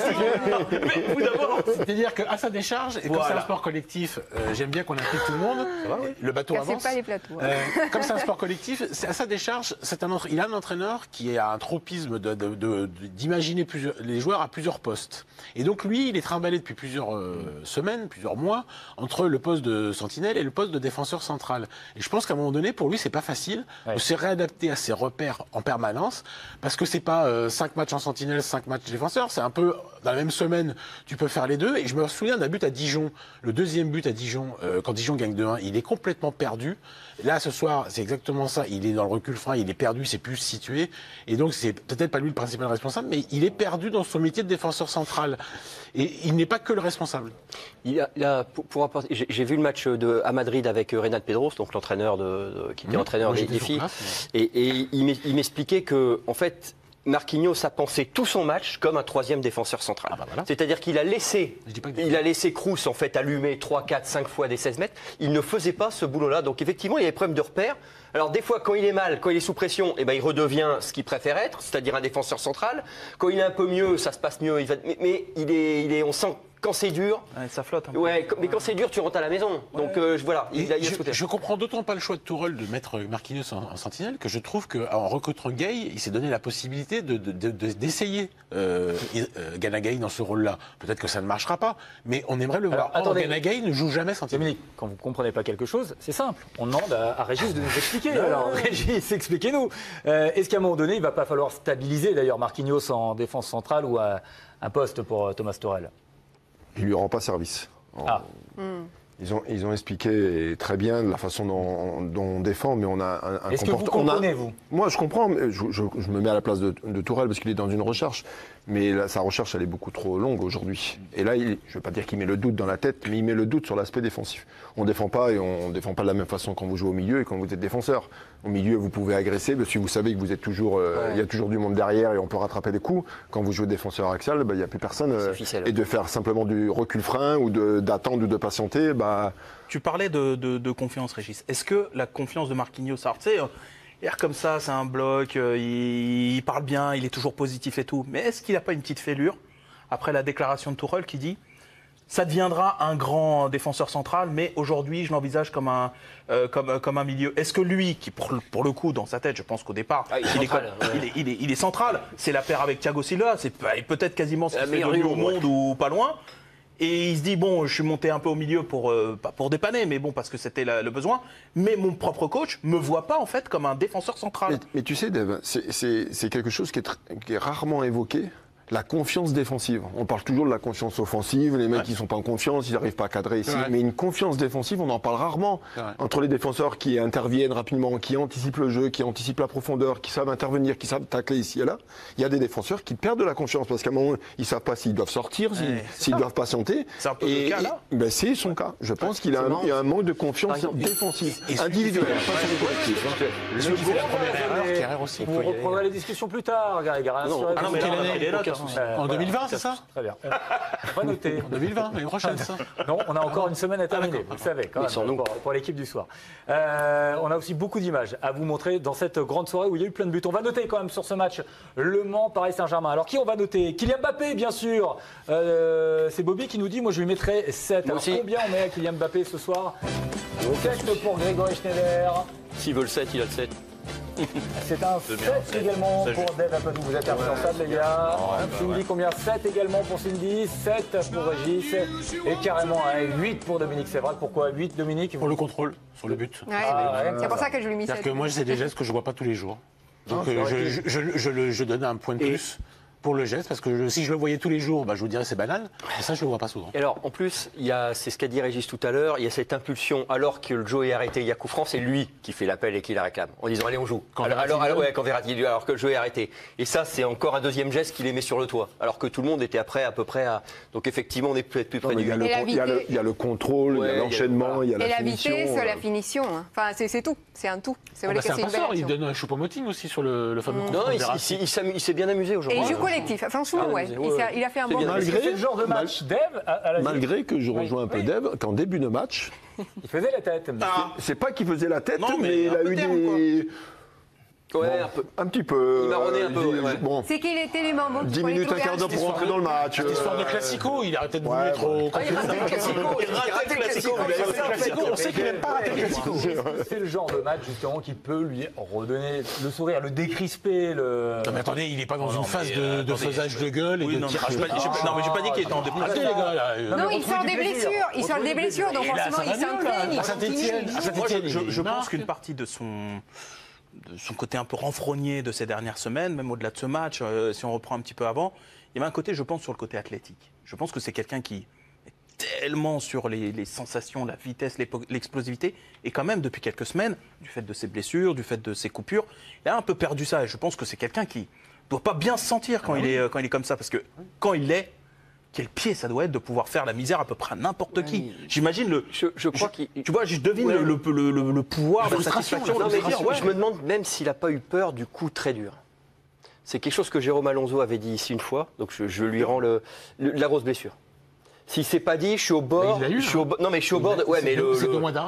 mais vous d'abord. C'est-à-dire qu'à sa décharge, et comme c'est Voilà. un sport collectif, euh, j'aime bien qu'on implique tout le monde. Le bateau Cassez avance. pas les plateaux. hein. Euh, comme c'est un sport collectif, c'est à sa décharge, c'est un entra- il a un entraîneur qui a un tropisme de- de- de- de- d'imaginer plusieurs, les joueurs à plusieurs postes. Et donc lui, il est trimballé depuis plusieurs euh, semaines, plusieurs mois, entre le poste de sentinelle et le poste de défenseur central. Et je pense qu'à un moment donné, pour lui, c'est pas facile Ouais. de se réadapter à ses repères en permanence, parce que c'est pas euh, cinq matchs en sentinelle, cinq matchs défenseur, c'est un peu dans la même semaine, tu peux faire les deux. Et je me souviens d'un but à Dijon, le deuxième but à Dijon, euh, quand Dijon gagne deux un, il est complètement perdu. Là, ce soir, c'est exactement ça. Il est dans le recul frein, il est perdu, il sait plus se situer. Et donc, c'est peut-être pas lui le principal responsable, mais il est perdu dans son métier de défenseur central. Et il n'est pas que le responsable. Il a, il a- pour, pour apporter- j'ai, j'ai vu le match de, à Madrid avec euh, Reynald Pedros, donc l'entraîneur de, de- qui était Mmh. entraîneur Moi, des, j'étais des sur filles. place, Et, et il m'ex- il m'expliquait que, en fait, Marquinhos a pensé tout son match comme un troisième défenseur central. Ah bah voilà. C'est-à-dire qu'il a laissé, Je dis pas que- il a laissé Kroos en fait allumer trois, quatre, cinq fois des seize mètres. Il ne faisait pas ce boulot-là. Donc effectivement, il y avait des problèmes de repères. Alors des fois, quand il est mal, quand il est sous pression, eh ben, il redevient ce qu'il préfère être, c'est-à-dire un défenseur central. Quand il est un peu mieux, ça se passe mieux. Il va... mais, mais il est, il est, on sent quand c'est dur. Ouais, ça flotte un peu. Ouais, mais quand c'est dur, tu rentres à la maison. Donc euh, voilà, il, il y a ce je, côté. je comprends d'autant pas le choix de Tourelle de mettre Marquinhos en, en sentinelle que je trouve qu'en recrutant Gay, il s'est donné la possibilité de, de, de, de, d'essayer euh, euh, Gana Gueye dans ce rôle-là. Peut-être que ça ne marchera pas, mais on aimerait le voir. Alors, attendez. Gana Gueye ne joue jamais sentinelle. Dominique, quand vous ne comprenez pas quelque chose, c'est simple. On demande à, à Régis de nous expliquer. Alors, Régis, expliquez-nous. Euh, est-ce qu'à un moment donné, il ne va pas falloir stabiliser d'ailleurs Marquinhos en défense centrale ou à un poste pour Thomas Tuchel? Il lui rend pas service. Ah. Ils ont, ils ont expliqué très bien la façon dont, dont on défend, mais on a un, un Est-ce que vous comportement. comprenez, vous? Moi, je comprends. Mais je, je, je me mets à la place de, de Tourelle parce qu'il est dans une recherche. Mais là, sa recherche, elle est beaucoup trop longue aujourd'hui. Et là, il, je ne veux pas dire qu'il met le doute dans la tête, mais il met le doute sur l'aspect défensif. On ne défend pas et on ne défend pas de la même façon quand vous jouez au milieu et quand vous êtes défenseur. Au milieu, vous pouvez agresser parce que vous savez que vous êtes toujours, euh, Ouais. il y a toujours du monde derrière et on peut rattraper les coups. Quand vous jouez défenseur axial, bah, il n'y a plus personne. euh, ficelle. et de faire simplement du recul-frein ou de- d'attendre ou de patienter, bah, Tu parlais de, de- de confiance, Régis. Est-ce que la confiance de Marquinhos, alors, tu sais, euh, l'air comme ça, c'est un bloc, euh, il, il parle bien, il est toujours positif et tout, mais est-ce qu'il n'a pas une petite fêlure après la déclaration de Tuchel qui dit ça deviendra un grand défenseur central, mais aujourd'hui, je l'envisage comme un, euh, comme, comme un milieu. Est-ce que lui, qui pour, le- pour le coup, dans sa tête, je pense qu'au départ, Ah, il est il, est central, comme- ouais. il est- il est- il est central, c'est la paire avec Thiago Silva, c'est pe- peut-être quasiment ce La qui fait meilleure de lui du au monde, monde ou pas loin. Et il se dit, bon, je suis monté un peu au milieu pour, euh, pas pour dépanner, mais bon, parce que c'était la- le besoin. Mais mon propre coach me voit pas, en fait, comme un défenseur central. Mais, mais tu sais, Dave, c'est- c'est c'est quelque chose qui est, tr- qui est rarement évoqué. La confiance défensive. On parle toujours de la confiance offensive. Les mecs, Ouais. ils sont pas en confiance, ils n'arrivent pas à cadrer ici. Ouais. Mais une confiance défensive, on en parle rarement. C'est vrai. Entre les défenseurs qui interviennent rapidement, qui anticipent le jeu, qui anticipent la profondeur, qui savent intervenir, qui savent tacler ici et là, il y a des défenseurs qui perdent de la confiance parce qu'à un moment, ils savent pas s'ils doivent sortir, s'ils Ouais. s'ils doivent patienter. C'est un peu le Et- cas, là. et- ben, c'est son cas. Je pense qu'il a, un- il y a un manque de confiance Par exemple, défensive, et- et- individuelle, pas sur le collectif. hein. Celui qui fait la première erreur, qui erreur aussi. Vous reprendrez les discussions plus tard, Gary. Non. Ah non, mais Quelle là, année il est là, Aucun de toute souci. façon. Euh, En voilà. deux mille vingt, c'est ça? Très bien. On va noter. En deux mille vingt, l'année prochaine, ça. Non, on a encore une semaine à terminer, d'accord. vous le savez, quand Ils même, sont nous. pour, pour l'équipe du soir. Euh, on a aussi beaucoup d'images à vous montrer dans cette grande soirée où il y a eu plein de buts. On va noter quand même sur ce match Le Mans, Paris Saint-Germain. Alors qui on va noter? Kylian Mbappé, bien sûr. Euh, c'est Bobby qui nous dit, moi je lui mettrais sept. Moi Alors aussi. combien on met à Kylian Mbappé ce soir? sept pour Grégory Schneider. S'il veut le sept, il a le sept. C'est un C'est bien, sept sept. également C'est pour juste. Dave Apadou. Vous êtes influençable, les gars. Cindy, combien? sept également pour Cindy, sept pour Régis et carrément hein, huit pour Dominique Sévrac. Pourquoi huit, Dominique? Pour le contrôle, sur le but. Ouais, Ah, ouais, c'est pour ça que je lui ai mis C'est-à-dire sept. que moi, c'est des gestes que je vois pas tous les jours. Donc, c'est euh, vrai je, je, je- je le- je donne un point de Et- plus pour le geste, parce que je- si je le voyais tous les jours, bah, je vous dirais c'est banal. Mais ça, je le vois pas souvent. Et alors, en plus, il y a, c'est ce qu'a dit Régis tout à l'heure, il y a cette impulsion, alors que le jeu est arrêté, il y a coup franc, c'est lui qui fait l'appel et qui la réclame, en disant allez, on joue. Quand alors, Verratti alors, alors, donne. ouais, quand Verratti dit, alors que le jeu est arrêté. Et ça, c'est encore un deuxième geste qu'il les met sur le toit, alors que tout le monde était après à peu près à. Donc effectivement, on est peut-être plus Non, près mais du il y a but. le Et la con- il y a le- vitesse. il y a le contrôle, il Ouais, y il y a a- l'enchaînement, il y a Et la la finition. vitesse, euh, la finition. hein. Enfin, c'est c'est tout. C'est un tout. C'est Ah vrai bah, que c'est un c'est une belle passeur, il action. donne un choupo-moting aussi sur le, le fameux coup Non, de il, Verratti. il- il s'amu- il s'est bien amusé Et aujourd'hui. il joue collectif. Franchement, Ah, ouais. ouais, Il, ouais. s'est- il a fait un C'est bon bien. match. Est-ce que c'est le genre de match, Dave, à, à la Malgré que je rejoins un peu Dave, qu'en début de match, il faisait la tête. Ah, c'est pas qu'il faisait la tête, Non, mais, mais il un a peu eu terme, des. Ouais, Bon, un peu. un petit peu. Il marronnait un peu, euh, ouais. Bon, C'est qu'il était les membres. dix minutes, un quart d'heure pour rentrer dans le match. Cette histoire de euh, classico, il a peut-être voulu ouais, être trop ouais. Ah, il ratait le classico, il ratait le classico. il a fait le classico. On sait qu'il n'aime pas rater le classico. C'est le genre de match justement qui peut lui redonner le sourire, le décrisper. Le... Non mais attendez, il n'est pas dans Non, une mais, phase euh, de, de attendez, faisage de gueule et Oui, de non, mais tirage j'ai de pas, j'ai pas- non, mais j'ai pas dit qu'il était en dépression. Arrêtez les gars là. Non, Non, mais il sort retrouvez des du plaisir. blessures. Il sort Retrouvez des du blessures, donc Et là, forcément, ça il va mieux, là. s'entraîne, il À Saint-Étienne, continue. à Moi, Saint-Étienne, je, je- il je pense marque. qu'une partie de son, de son côté un peu renfrogné de ces dernières semaines, même au-delà de ce match, euh, si on reprend un petit peu avant, il y avait un côté, je pense, sur le côté athlétique. Je pense que c'est quelqu'un qui est tellement sur les, les sensations, la vitesse, l'épo- l'explosivité, et quand même, depuis quelques semaines, du fait de ses blessures, du fait de ses coupures, il a un peu perdu ça. Et je pense que c'est quelqu'un qui doit pas bien se sentir quand, il est, euh, quand il est comme ça, parce que quand il l'est, quel pied ça doit être de pouvoir faire la misère à peu près à n'importe qui. J'imagine le. Je, je crois je- qu'il. Tu vois, je devine Ouais. le, le- le- le- le pouvoir, la, frustration, satisfaction, la le Non, mais plaisir, ouais. je me demande même s'il n'a pas eu peur du coup très dur. C'est quelque chose que Jérôme Alonso avait dit ici une fois, donc je, je lui rends le, le- la grosse blessure. S'il s'est pas dit, je suis au bord, Mais il l'a eu, je suis au hein. bo- non mais je suis au bord, de, ouais mais le, C'est le- deux mois d'arrêt. hein.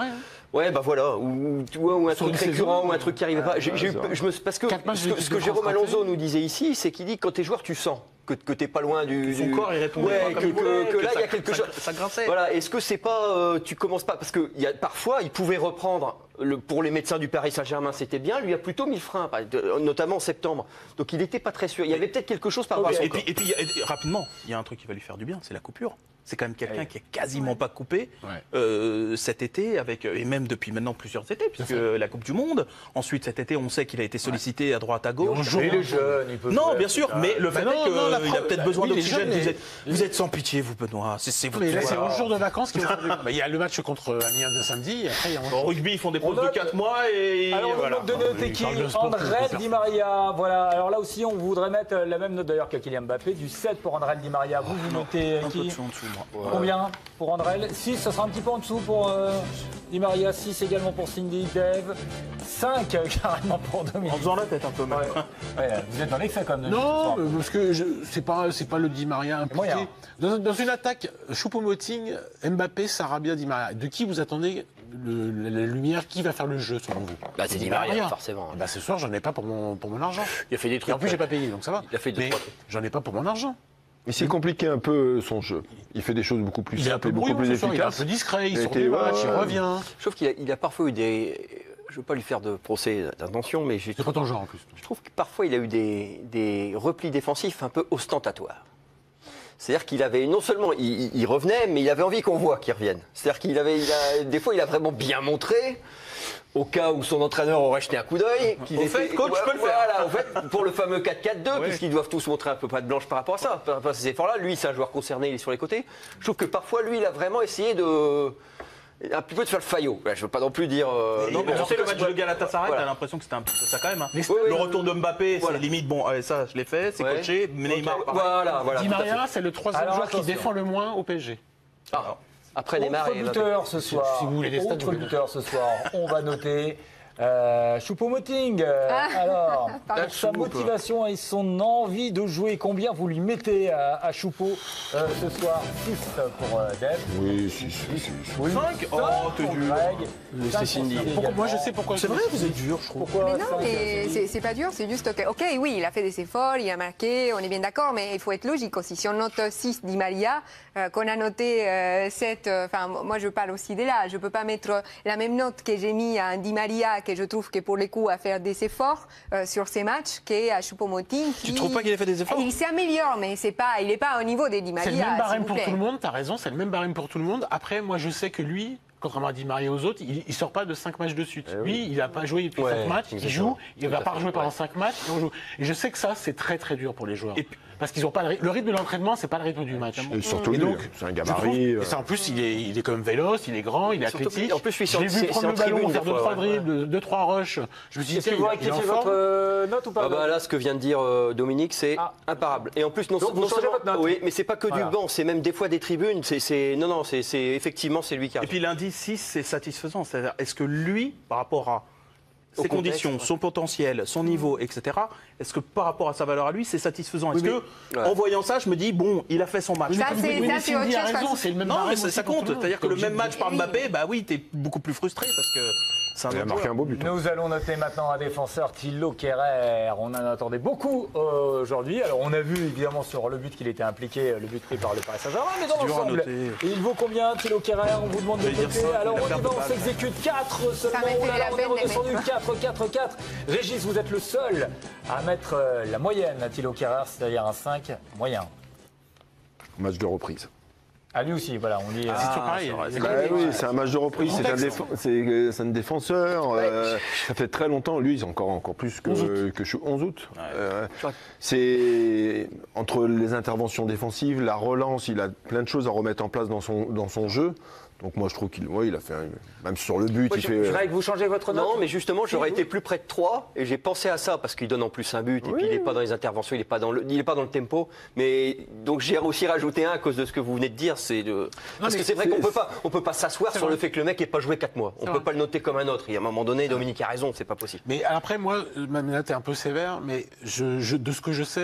Ouais, bah voilà, ou, tu vois, ou un Sur truc une récurrent, saison, ou un truc qui arrive pas. J'ai- j'ai eu- je me- parce que Quatre matchs ce de que, l'équipe ce que de France Jérôme Alonso ratés. nous disait ici, c'est qu'il dit que quand t'es joueur, tu sens que, que t'es pas loin du. Son du- corps, il répondait ouais, pas que, comme il voulait, que, que que là, ça- il y a quelque ça- chose. ça grinçait. Voilà, est-ce que c'est pas. euh, tu commences pas. Parce que il y a, parfois, il pouvait reprendre. Le, pour les médecins du Paris Saint-Germain, c'était bien. Lui a plutôt mis le frein, par- de- notamment en septembre. Donc il n'était pas très sûr. Il y avait peut-être quelque chose par rapport à son Et corps. puis, et puis, il y a- et rapidement, il y a un truc qui va lui faire du bien, c'est la coupure. C'est quand même quelqu'un qui est quasiment pas coupé Ouais. euh, cet été, avec, et même depuis maintenant plusieurs étés, puisque la Coupe du Monde. Ensuite, cet été, on sait qu'il a été sollicité à droite, à gauche. joue- Mais il est jeune, il peut Non, jouer, bien sûr, putain. mais le Bah fait non, est qu'il non, la a preuve- peut-être besoin oui, il est d'oxygène. jeune, Vous mais- êtes, vous êtes sans pitié, vous, Benoît. C'est c'est votre Mais là, c'est voilà. un jour de vacances qu'il y a aujourd'hui. Bah, il y a le match contre Amiens de samedi, et après, il y a un Au rugby, ils font des pauses On de note- quatre mois et Alors, on voilà. demande de noter il qui parle de sport, André c'est Di Maria. Voilà. Alors là aussi, on voudrait mettre euh, la même note d'ailleurs que Kylian Mbappé, du sept pour André Di Maria. Vous, vous notez Un peu qui dessous, en dessous, moi. Combien pour André? six, ça sera un petit peu en dessous pour euh, Di Maria. six également pour Cindy, Dave. cinq euh, carrément pour Dominique. En faisant la tête un peu, même. Ouais. Ouais, vous êtes dans l'excès quand même. Dominique, ce Non, soir. euh, parce que je- c'est pas, c'est pas le Di Maria moyen. impliqué. Dans, dans une attaque, Choupo-Moting, Mbappé, Sarabia, Di Maria. De qui vous attendez le- la, la lumière? Qui va faire le jeu selon vous? Bah, c'est Di Maria, forcément. Bah, ce soir, j'en ai pas pour mon, pour mon argent. Il a fait des Et trucs. en plus, j'ai pas payé, donc ça va. Il a fait deux, Mais trois trucs. j'en ai pas pour mon argent. Il s'est compliqué un peu son jeu. Il fait des choses beaucoup plus Il est un simples peu et beaucoup brouillon plus ce soir, il est un efficaces. peu discret, il Il a sort été- des ouais, matchs, il ouais. revient. Je trouve qu'il a, il a parfois eu des. Je ne veux pas lui faire de procès d'intention, mais j'ai- C'est pas ton genre en plus. je trouve que parfois il a eu des, des replis défensifs un peu ostentatoires. C'est-à-dire qu'il avait, non seulement il, il- il revenait, mais il avait envie qu'on voit qu'il revienne. C'est-à-dire qu'il avait, il a- des fois il a vraiment bien montré, au cas où son entraîneur aurait jeté un coup d'œil. qu'il Au fait, coach, je peux le faire. Voilà, au fait, pour le fameux quatre quatre deux, Ouais. puisqu'ils doivent tous montrer un peu pas de blanche par rapport à ça, par rapport à ces efforts-là. Lui, c'est un joueur concerné, il est sur les côtés. Je trouve que parfois, lui, il a vraiment essayé de. Un petit peu de faire le faillot. Je ne veux pas non plus dire. euh, Non, mais en tu sais, tout le cas, match de Galatasaray, voilà. t'as l'impression que c'était un petit peu ça quand même. hein. Oui, oui. Le retour de Mbappé, Voilà. c'est limite, bon, allez, ça, je l'ai fait, c'est Ouais. coaché. Neymar, Ok, pareil. Voilà, voilà. Di tout à fait. Maria, c'est le troisième Alors, joueur qui attention. défend le moins au P S G. Ah, après Neymar Autre et buteur ce soir. si vous voulez des stats, Autre vous pouvez. buteur ce soir. On va noter euh, Choupo-Moting. Euh, alors, Pardon. pour sa motivation et son envie de jouer, combien vous lui mettez à, à Choupo euh, ce soir? six pour euh, Dave. Oui, si, si, si. Oui. cinq Oh, t'es pour dur. Greg. C'est cinq pour Cindy. Cindy Pourquoi- moi, je également. sais pourquoi. C'est je- vrai, vous êtes dur, je trouve. Pourquoi Mais non, cinq, mais Cindy c'est c'est pas dur, c'est juste que, ok, oui, il a fait des efforts, il a marqué, on est bien d'accord, mais il faut être logique aussi. Si on note six Di Maria, euh, qu'on a noté euh, sept, enfin, moi je parle aussi de là, je peux pas mettre la même note que j'ai mis à un Di Maria, que je trouve que pour le coup a fait des efforts euh, sur ces matchs, qu'à Choupo-Moting. Tu trouves pas qu'il a fait des efforts? Il s'améliore, mais c'est pas, il n'est pas au niveau des Di Maria. C'est le même s'il barème vous pour plaît. tout le monde, t'as raison, c'est le même barème pour tout le monde. Après, moi, je sais que lui, contrairement à Di Maria aux autres, il, il sort pas de cinq matchs de suite. Lui, il a pas joué depuis Ouais, cinq matchs, il exactement. joue, il Tout va à pas fait, rejouer pendant ouais. cinq matchs, et on joue. Et je sais que ça, c'est très très dur pour les joueurs. Et puis- Parce qu'ils ont pas le, ry- le rythme de l'entraînement, c'est pas le rythme du match. Et surtout Et lui, donc, c'est un je gabarit. trouve- euh, et ça, en plus, il est, il est quand même véloce, il est grand, il est Surtout que- athlétique. en plus, lui, je l'ai c'est- vu c'est prendre en le ballon, tribune, faire des deux, fois, trois ouais. dribbles, deux, trois rushs. Je me suis dit, Est-ce que tiens, vous il est en rectifiez forme. votre euh, note ou pas Ah bah là, ce que vient de dire euh, Dominique, c'est Ah. imparable. Et en plus, non, Donc, vous non changez seulement- votre note. Oui, mais c'est pas que Voilà. du banc, c'est même des fois des tribunes. C'est, c'est- non, non, c'est, c'est effectivement c'est lui qui a. Et puis l'indice six, c'est satisfaisant. C'est-à-dire, est-ce que lui, par rapport à Au ses contexte, conditions, ouais. son potentiel, son niveau, et cetera, est-ce que par rapport à sa valeur à lui, c'est satisfaisant? Est-ce Oui, que, Ouais. en voyant ça, je me dis, bon, il a fait son match. Ça, Oui, c'est- mais ça, c'est autre Cindy a chose, raison, parce- c'est le même Non, mais barème ça, aussi ça pour compte. tout le monde. C'est-à-dire que le T'es même obligé match par Oui. Mbappé, bah oui, t'es beaucoup plus frustré parce que c'est un Il a autre marqué joueur. un beau but. Nous allons noter maintenant un défenseur, Thilo Kerrer. On en attendait beaucoup euh, aujourd'hui. Alors, on a vu évidemment sur le but qu'il était impliqué, le but pris par le Paris Saint-Germain, mais dans C'est dur à l'ensemble, noter. il vaut combien, Thilo Kerrer? On vous demande de Je vais dire noter. cinq, Alors, il a on y perdu va, de on balle. s'exécute quatre seulement. m'a fait Oh là de là, la on est peine de redescendu mettre. quatre, quatre, quatre. Régis, vous êtes le seul à mettre euh, la moyenne à Thilo Kerrer, c'est-à-dire un cinq moyen. Match de reprise. À lui aussi, voilà, on dit. euh, C'est toujours pareil. c'est vrai, il y c'est a Bah quand même- oui, c'est un match de reprise, c'est un, Contexte. défen- c'est- c'est un défenseur. euh, ça fait très longtemps, lui, c'est encore, encore plus que, onze août. que je- onze août. Ouais. Euh, Ouais. c'est entre les interventions défensives, la relance, il a plein de choses à remettre en place dans son, dans son jeu. Donc moi, je trouve qu'il ouais, il a fait, un- même sur le but, Ouais, il je- fait. Greg, vous changez votre note? Non, mais justement, j'aurais Si, été vous- plus près de trois et j'ai pensé à ça parce qu'il donne en plus un but et Oui. puis il n'est pas dans les interventions, il n'est pas dans le, il est pas dans le tempo. Mais donc j'ai aussi rajouté un à cause de ce que vous venez de dire, c'est de parce mais que c'est vrai c'est- qu'on peut pas, on peut pas s'asseoir C'est sur vrai. le fait que le mec n'ait pas joué quatre mois. On C'est peut vrai. pas le noter comme un autre. Et à un moment donné, Dominique a raison, c'est pas possible. Mais après, moi, ma note est un peu sévère, mais je, je- de ce que je sais,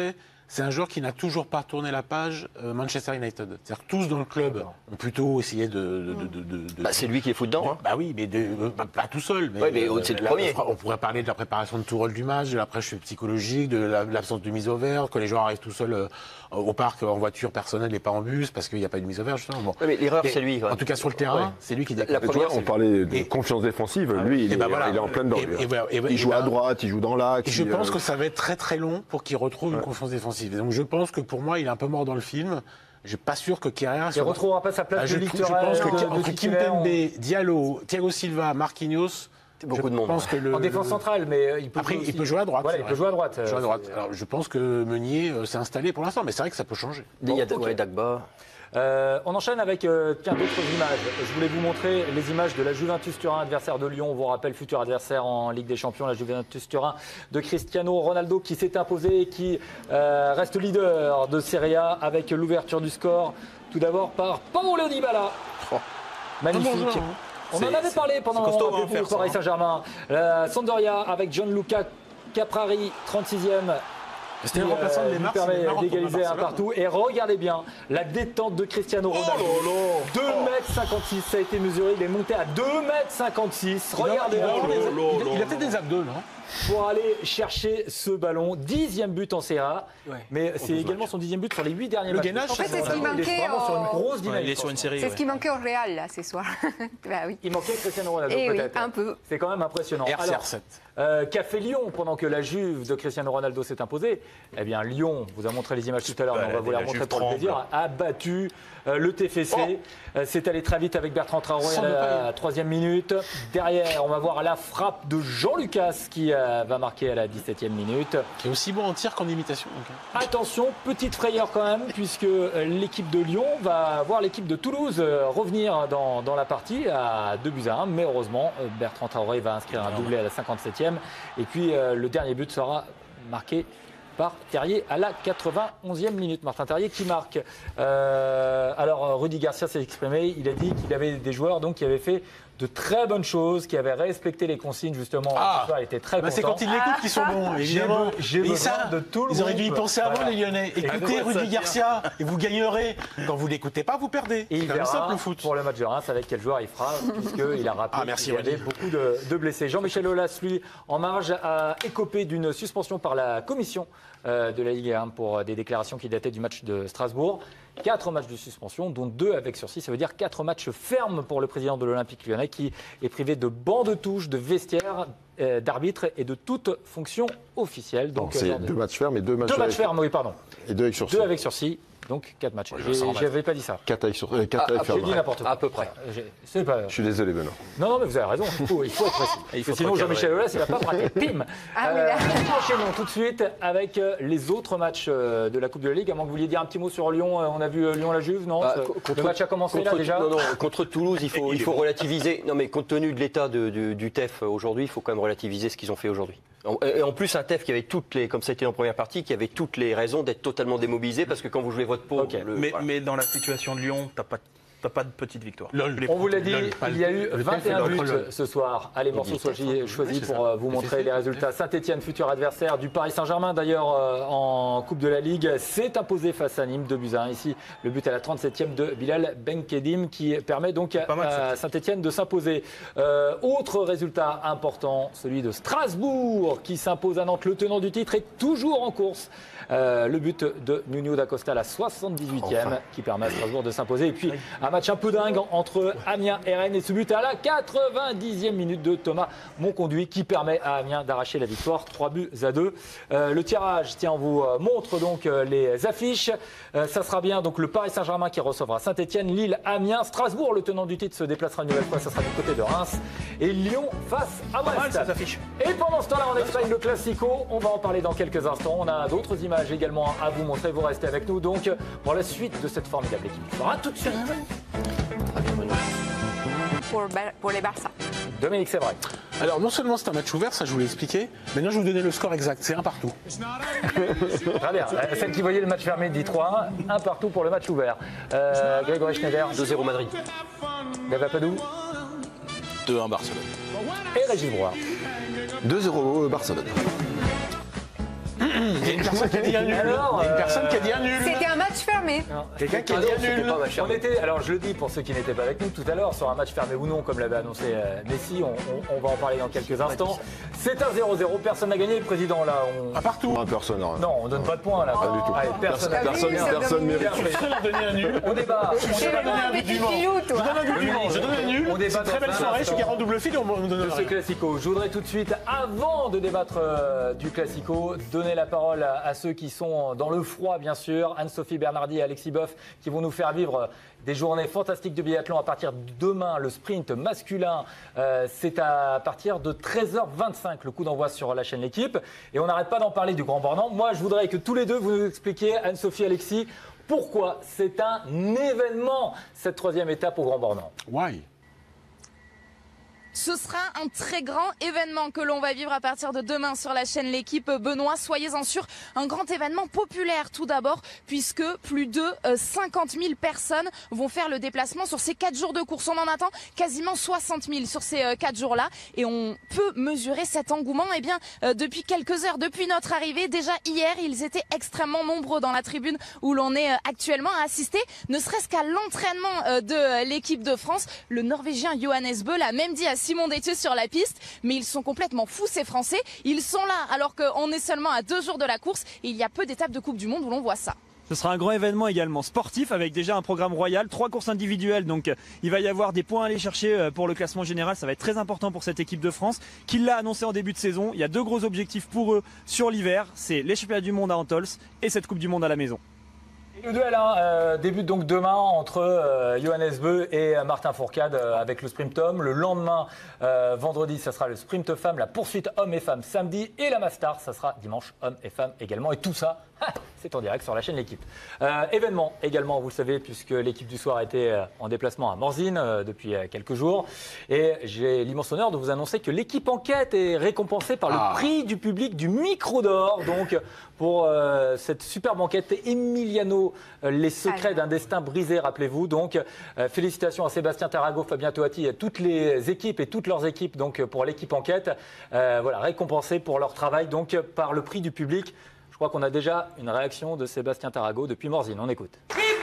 c'est un joueur qui n'a toujours pas tourné la page euh, Manchester United. C'est-à-dire que tous dans le club ont plutôt essayé de... de, de, de, de bah, c'est lui qui est fou dedans. Hein. Bah oui, mais de, euh, pas tout seul. Mais, ouais, mais euh, c'est le là, premier. On pourrait parler de la préparation de tout rôle du match, de la pressure psychologique, de la, l'absence de mise au vert, que les joueurs arrivent tout seuls euh, au parc en voiture personnelle et pas en bus parce qu'il n'y a pas de mise au vert, justement. Bon. Ouais, mais l'erreur, Et, c'est lui. En tout cas, sur le terrain, ouais. c'est lui qui La déclenche. première, on parlait de Et- confiance défensive. Lui, il, et est, bah voilà. il est en plein dedans. Et- lui. et voilà, et- il et joue là- à droite, il joue dans l'axe. Et je il, pense euh, que ça va être très très long pour qu'il retrouve une confiance défensive. Et donc je pense que pour moi, il est un peu mort dans le film. Je suis pas sûr que Kerrer Il ne retrouvera pas sa place Ah, de je, Ligue trouve- je pense que de- de entre titulaire en- Kimpembe, Diallo, Thiago Silva, Marquinhos, beaucoup je de monde. pense que le, en défense centrale, mais euh, il peut Après, jouer il aussi. peut jouer à droite. Voilà, c'est il vrai. peut jouer à droite. Jouer à euh, droite. c'est- Alors, je pense que Meunier euh, s'est installé pour l'instant, mais c'est vrai que ça peut changer. Il y a Bon, ok. ouais, Dagba. Euh, on enchaîne avec euh, tiens, d'autres images. Je voulais vous montrer les images de la Juventus Turin, adversaire de Lyon. On vous rappelle, futur adversaire en Ligue des Champions, la Juventus Turin de Cristiano Ronaldo qui s'est imposé et qui euh, reste leader de Serie A avec l'ouverture du score. Tout d'abord par Paolo Dybala. Magnifique. On en C'est- avait parlé c'est pendant costaud, hein, le faire ça, Paris hein. Saint-Germain. La Sampdoria avec Gianluca Caprari, trente-sixième. C'était qui, le remplaçant de euh, lui Neymar, permet c'est Neymar retourne à d'égaliser un Barcelone. partout. Et regardez bien la détente de Cristiano Ronaldo. deux mètres cinquante-six, ça a été mesuré. Il est monté à deux mètres cinquante-six. Il doit- Regardez il doit là, avoir des- il a- il a peut-être des abdos, non pour aller chercher ce ballon. Dixième but en Serie A. Mais c'est également son dixième but sur les huit derniers Le matchs. gainage, En fait, c'est ce qui Il est manquait vraiment sur une en- grosse Ouais, dynamique. il est sur une série. C'est ouais. ce qui manquait au Real, là, ce soir. bah oui. Il manquait Cristiano Ronaldo, Eh oui, peut-être. un peu. C'est quand même impressionnant. R C R Alors, sept. euh, qu'a fait Lyon pendant que la Juve de Cristiano Ronaldo s'est imposée? Eh bien, Lyon, vous a montré les images tout à l'heure, mais on va Bah, vous les la remontrer Juve pour le tremble. plaisir, a battu euh, le T F C. Euh, c'est allé très vite avec Bertrand Traoré Sans à ne pas la troisième minute. Derrière, on va voir la frappe de Jean Lucas qui euh, va marquer à la dix-septième minute. Qui est aussi bon en tir qu'en imitation. donc, hein. Attention, petite frayeur quand même, puisque euh, l'équipe de Lyon va voir l'équipe de Toulouse euh, revenir dans, dans la partie à deux buts à un. Mais heureusement, euh, Bertrand Traoré va inscrire un doublé à la cinquante-septième. Et puis euh, le dernier but sera marqué par Terrier à la quatre-vingt-onzième minute. Martin Terrier qui marque. Euh, alors Rudy Garcia s'est exprimé, il a dit qu'il avait des joueurs donc, qui avaient fait de très bonnes choses, qui avaient respecté les consignes justement. Ah. Ce soir, il était très Bah, c'est content. quand ils l'écoutent qu'ils sont bons, évidemment. j'ai Et besoin ça, de tout le ils auraient dû y groupe. penser avant, Voilà. les Lyonnais. Et Écoutez à quoi ça Rudy tient Garcia et vous gagnerez. Quand vous l'écoutez pas, vous perdez. Et il C'est quand même verra simple le foot. pour le match de Reims avec quel joueur il fera, puisqu'il a rappelé Ah, merci, qu'il y avait Rudy. beaucoup de, de blessés. Jean-Michel Aulas, lui, en marge, a écopé d'une suspension par la commission euh, de la Ligue un pour des déclarations qui dataient du match de Strasbourg. Quatre matchs de suspension, dont deux avec sursis. Ça veut dire quatre matchs fermes pour le président de l'Olympique lyonnais qui est privé de banc de touche, de vestiaire, euh, d'arbitre et de toute fonction officielle. Donc Donc, c'est euh, deux matchs fermes et deux matchs deux matchs avec- fermes, oui, pardon. et deux avec sursis. Deux avec sursis, donc quatre matchs. je J'ai- sens mal. J'avais pas dit ça. Quatre avec sur- euh, quatre Ah, avec ah, J'ai fermes. dit n'importe quoi. À peu près. Ouais, j'ai- C'est pas. Je suis désolé, Benoît. Non, non, mais vous avez raison, il faut, il faut être précis. Et il faut Parce que sinon, se recadrer. Jean-Michel Aulas, il va pas braquer. Pim Ah oui, là. Enchaînons tout de suite avec euh, les autres matchs euh, de la Coupe de la Ligue. À moins que vous vouliez dire un petit mot sur Lyon. Euh, On a vu euh, Lyon-la Juve, non Ah, Ça- co- Le match a commencé là contre- déjà Non, non, contre Toulouse, il faut, il faut relativiser. Non, mais compte tenu de l'état de- de- du T E F aujourd'hui, il faut quand même relativiser ce qu'ils ont fait aujourd'hui. En- Et en plus, un T E F qui avait toutes les, comme ça a été en première partie, qui avait toutes les raisons d'être totalement démobilisé parce que quand vous jouez votre peau, Ok. le- Mais, voilà. mais dans la situation de Lyon, t'as pas, t'as pas de petite victoire. Lol. Les- On vous l'a dit, Lol, pas il y a le- eu le vingt et un T F, buts lol. ce soir. Allez, morceaux soient choisis pour euh, vous montrer les résultats. Saint-Etienne, futur adversaire du Paris Saint-Germain, d'ailleurs euh, en Coupe de la Ligue, s'est imposé face à Nîmes, deux buts à un. Ici, le but à la trente-septième de Bilal Benkedim qui permet donc Pas mal, à Saint-Etienne de s'imposer. Euh, autre résultat important, celui de Strasbourg qui s'impose à Nantes. Le tenant du titre est toujours en course. Euh, le but de Nuno da Costa à la soixante-dix-huitième Enfin. qui permet à Strasbourg de s'imposer. Et puis un match un peu dingue entre Amiens et Rennes. Et ce but à la quatre-vingt-dixième minute de Thomas Monconduit qui permet à Amiens d'arracher la victoire. trois buts à deux. Euh, le tirage, tiens, on vous euh, montre donc euh, les affiches. Euh, ça sera bien donc le Paris Saint-Germain qui recevra Saint-Etienne, Lille, Amiens, Strasbourg. Le tenant du titre se déplacera une nouvelle fois. Ça sera du côté de Reims. Et Lyon face à Pas mal, Brest. ça s'affiche. Et pendant ce temps-là, on Espagne le Classico. On va en parler dans quelques instants. On a d'autres images également à vous montrer. Vous restez avec nous donc pour la suite de cette formidable équipe. On fera tout de suite. Pour, Bar- pour les Barça. Dominique, c'est vrai. Alors, non seulement c'est un match ouvert, ça je vous l'ai expliqué, maintenant je vais vous donner le score exact, c'est un partout. Très bien. Euh, Celle qui voyait le match fermé dit trois un. Un partout pour le match ouvert. Euh, Grégory Schneider, deux zéro Madrid. Gavapadou deux un Barcelone. et Régis Broir. deux zéro Barcelone. Mmh. Il y a une personne qui a dit un nul. Alors, Il y a une euh, personne qui a dit un nul. C'était un match fermé. Quelqu'un qui a Ah dit non, un c'était nul. pas match On fermé. était, alors je le dis pour ceux qui n'étaient pas avec nous tout à l'heure, sur un match fermé ou non, comme l'avait annoncé euh, Messi, on, on- on va en parler dans quelques instants. C'est un zéro zéro, personne n'a gagné, le président là. On... À partout. Pas personne, non. Non, on donne pas de points là. Pas du tout. Allez, personne n'a Personne- gagné. personne- Personne Bien mérite. Bien fait. Seul à donner un nul. On débat. On C'est débat vraiment un but petit du Mans. filou, Je toi. donne un but du Mans. Je donne un nul. On débat C'est une très dans belle un soirée. Je instant. suis en double fil et on me donne de ce rien. classico. Je voudrais tout de suite, avant de débattre euh, du classico, donner la parole à, à ceux qui sont dans le froid, bien sûr. Anne-Sophie Bernardi et Alexis Boeuf, qui vont nous faire vivre des journées fantastiques de biathlon à partir de demain. Le sprint masculin, euh, c'est à partir de treize heures vingt-cinq, le coup d'envoi sur la chaîne L'équipe. Et on n'arrête pas d'en parler du Grand Bornand. Moi, je voudrais que tous les deux, vous nous expliquiez, Anne-Sophie, Alexis, pourquoi c'est un événement, cette troisième étape au Grand Bornand. Why? Ce sera un très grand événement que l'on va vivre à partir de demain sur la chaîne L'équipe. Benoît, soyez-en sûrs, un grand événement populaire tout d'abord, puisque plus de euh, cinquante mille personnes vont faire le déplacement sur ces quatre jours de course. On en attend quasiment soixante mille sur ces euh, quatre jours-là, et on peut mesurer cet engouement eh bien, euh, depuis quelques heures, depuis notre arrivée. Déjà hier, ils étaient extrêmement nombreux dans la tribune où l'on est euh, actuellement à assister, ne serait-ce qu'à l'entraînement euh, de euh, l'équipe de France. Le Norvégien Johannes Bø l'a même dit à Simon Détieux sur la piste, mais ils sont complètement fous ces Français. Ils sont là alors qu'on est seulement à deux jours de la course et il y a peu d'étapes de Coupe du Monde où l'on voit ça. Ce sera un grand événement également sportif avec déjà un programme royal, trois courses individuelles, donc il va y avoir des points à aller chercher pour le classement général. Ça va être très important pour cette équipe de France qui l'a annoncé en début de saison. Il y a deux gros objectifs pour eux sur l'hiver, c'est les championnats du monde à Antols et cette Coupe du Monde à la maison. Le duel hein, euh, débute donc demain entre euh, Johannes Bø et euh, Martin Fourcade euh, avec le sprint homme. Le lendemain, euh, vendredi, ça sera le sprint femme, la poursuite hommes et femmes samedi et la Mastar, ça sera dimanche hommes et femmes également. Et tout ça, c'est en direct sur la chaîne L'équipe. Euh, événement également, vous le savez, puisque l'équipe du soir était euh, en déplacement à Morzine euh, depuis euh, quelques jours. Et j'ai l'immense honneur de vous annoncer que l'équipe enquête est récompensée par Ah. le prix du public du micro d'or. Donc pour euh, cette superbe enquête, Emiliano, euh, les secrets d'un destin brisé, rappelez-vous. Donc euh, félicitations à Sébastien Tarago, Fabien Toati, à toutes les équipes et toutes leurs équipes donc pour l'équipe enquête. Euh, voilà, récompensés pour leur travail donc par le prix du public. Je crois qu'on a déjà une réaction de Sébastien Tarago depuis Morzine. On écoute.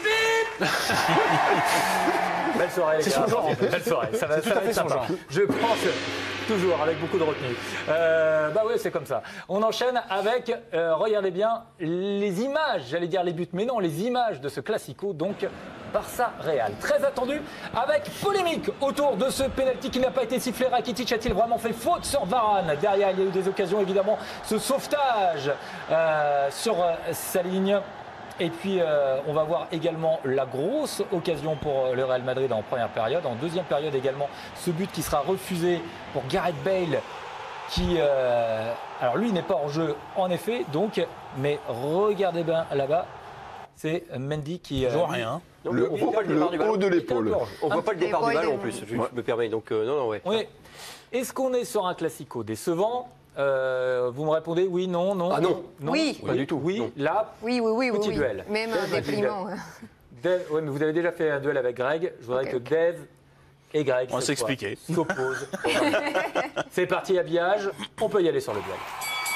Belle soirée, les C'est gars. son genre. Belle soirée. Ça va, C'est ça tout à va fait être son sympa. genre. Je pense toujours avec beaucoup de retenue. Euh, bah ouais, c'est comme ça. On enchaîne avec, euh, regardez bien, les images, j'allais dire les buts, mais non, les images de ce classico, donc Barça-Real. Très attendu, avec polémique autour de ce pénalty qui n'a pas été sifflé. Rakitic a-t-il vraiment fait faute sur Varane? Derrière, il y a eu des occasions, évidemment, ce sauvetage euh, sur euh, sa ligne. Et puis, euh, on va voir également la grosse occasion pour le Real Madrid en première période. En deuxième période également, ce but qui sera refusé pour Gareth Bale, qui, euh, alors lui, n'est pas en jeu, en effet. Donc, mais regardez bien là-bas, c'est Mendy qui. Je vois euh, rien. Non, Le- on voit pas le le départ du ballon. haut de l'épaule. On voit pas le départ du L'épaule ballon en des- plus, je me permets. Donc euh, non, non, ouais. Oui. Est-ce qu'on est sur un classico décevant? Euh, vous me répondez oui, non, non. Ah non. Oui. Pas du tout, Oui, non. là, Oui, oui, oui, oui. Petit oui. duel. Même Quel euh, petit déprimant. Dave, ouais, mais vous avez déjà fait un duel avec Greg. Je voudrais Ok, que ok. Dave et Greg On va cette fois, s'expliquer. s'opposent. C'est parti, habillage. On peut y aller sur le duel.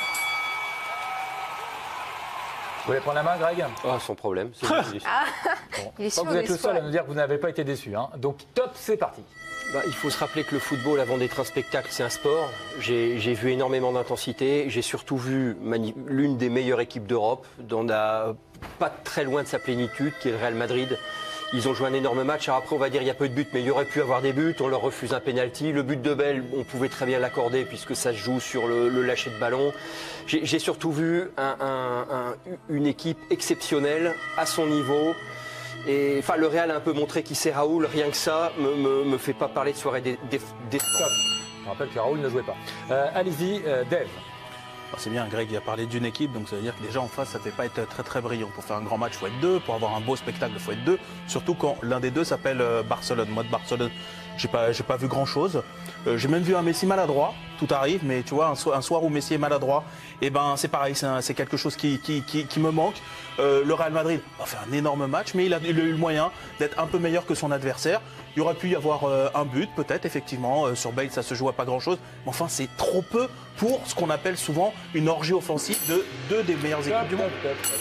Vous voulez prendre la main, Greg? Ah, sans problème. c'est- c'est- Bon. Il est Je crois sûr que vous êtes de le soi. seul à nous dire que vous n'avez pas été déçu. Hein. Donc top, c'est parti. Bah, il faut se rappeler que le football, avant d'être un spectacle, c'est un sport. J'ai j'ai vu énormément d'intensité. J'ai surtout vu mani- l'une des meilleures équipes d'Europe, dans la- pas très loin de sa plénitude, qui est le Real Madrid. Ils ont joué un énorme match. Alors après, on va dire il y a peu de buts, mais il y aurait pu avoir des buts. On leur refuse un penalty. Le but de Bale, on pouvait très bien l'accorder puisque ça se joue sur le, le lâcher de ballon. J'ai j'ai surtout vu un- un- un- une équipe exceptionnelle à son niveau. Et enfin, le Real a un peu montré qui c'est Raoul. Rien que ça me, me, me fait pas parler de soirée dé- dé- dé- Top. Je rappelle que Raoul ne jouait pas. Euh, Allez-y, euh, Dave. Alors, c'est bien, Greg il a parlé d'une équipe, donc ça veut dire que déjà en face, ça ne fait pas être très très brillant. Pour faire un grand match, il faut être deux. Pour avoir un beau spectacle, il faut être deux. Surtout quand l'un des deux s'appelle euh, Barcelone. Moi, de Barcelone, j'ai pas, j'ai pas vu grand-chose. Euh, j'ai même vu un Messi maladroit, tout arrive, mais tu vois, un, so un soir où Messi est maladroit, et ben c'est pareil, c'est quelque chose qui, qui, qui, qui me manque. Euh, le Real Madrid a fait un énorme match, mais il a, il a eu le moyen d'être un peu meilleur que son adversaire. Il y aurait pu y avoir euh, un but, peut-être, effectivement. Euh, sur Bale, ça se joue à pas grand-chose. Mais enfin, c'est trop peu pour ce qu'on appelle souvent une orgie offensive de deux des meilleures équipes du monde.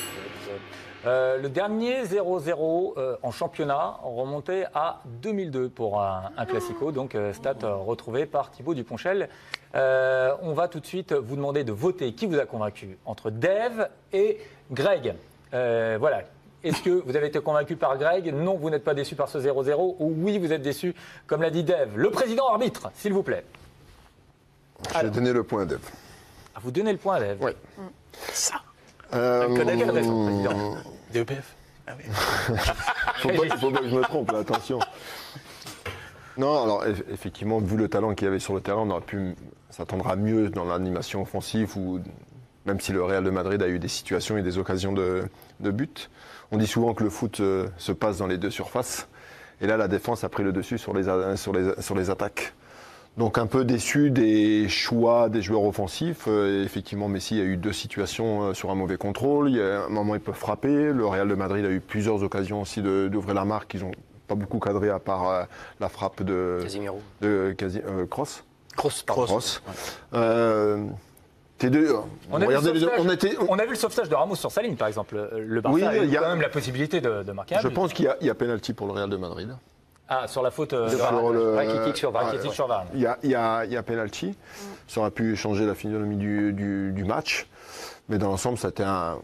Euh, le dernier zéro zéro euh, en championnat remontait à deux mille deux pour un, un classico, donc euh, stat euh, retrouvé par Thibaut Duponchel. Euh, on va tout de suite vous demander de voter qui vous a convaincu entre Dave et Greg. Euh, voilà. Est-ce que vous avez été convaincu par Greg? Non, vous n'êtes pas déçu par ce zéro zéro. Ou oui, vous êtes déçu, comme l'a dit Dave. Le président arbitre, s'il vous plaît. Je vais donner le point à Dave. Ah, vous donnez le point à Dave. Oui. Ça. Euh, Quelle raison, président? D E P F. Ah oui. faut pas, faut pas que je me trompe, là, attention. Non, alors eff effectivement, vu le talent qu'il y avait sur le terrain, on aurait pu s'attendre à mieux dans l'animation offensive, ou même si le Real de Madrid a eu des situations et des occasions de, de but. On dit souvent que le foot euh, se passe dans les deux surfaces, et là la défense a pris le dessus sur les, sur les, sur les attaques. Donc un peu déçu des choix des joueurs offensifs. Euh, effectivement, Messi a eu deux situations euh, sur un mauvais contrôle. Il y a un moment, il peut frapper. Le Real de Madrid a eu plusieurs occasions aussi d'ouvrir la marque. Ils n'ont pas beaucoup cadré à part euh, la frappe de, Casimiro. de Casi, euh, Kroos. Kroos, pardon. Kroos. Euh, Deux, on, a regardez les deux, on, était, on... on a vu le sauvetage de Ramos sur sa ligne, par exemple. Le Barça oui, a eu y a quand même la possibilité de, de marquer un Je but. pense qu'il y a, y a pénalty pour le Real de Madrid. Ah, sur la faute euh, de sur le Rakitic sur Varane. Ah, sur Varane. Il y a, il y a, il y a pénalty. Mm. Ça aurait pu changer la physionomie du, du, du match. Mais dans l'ensemble, c'était un...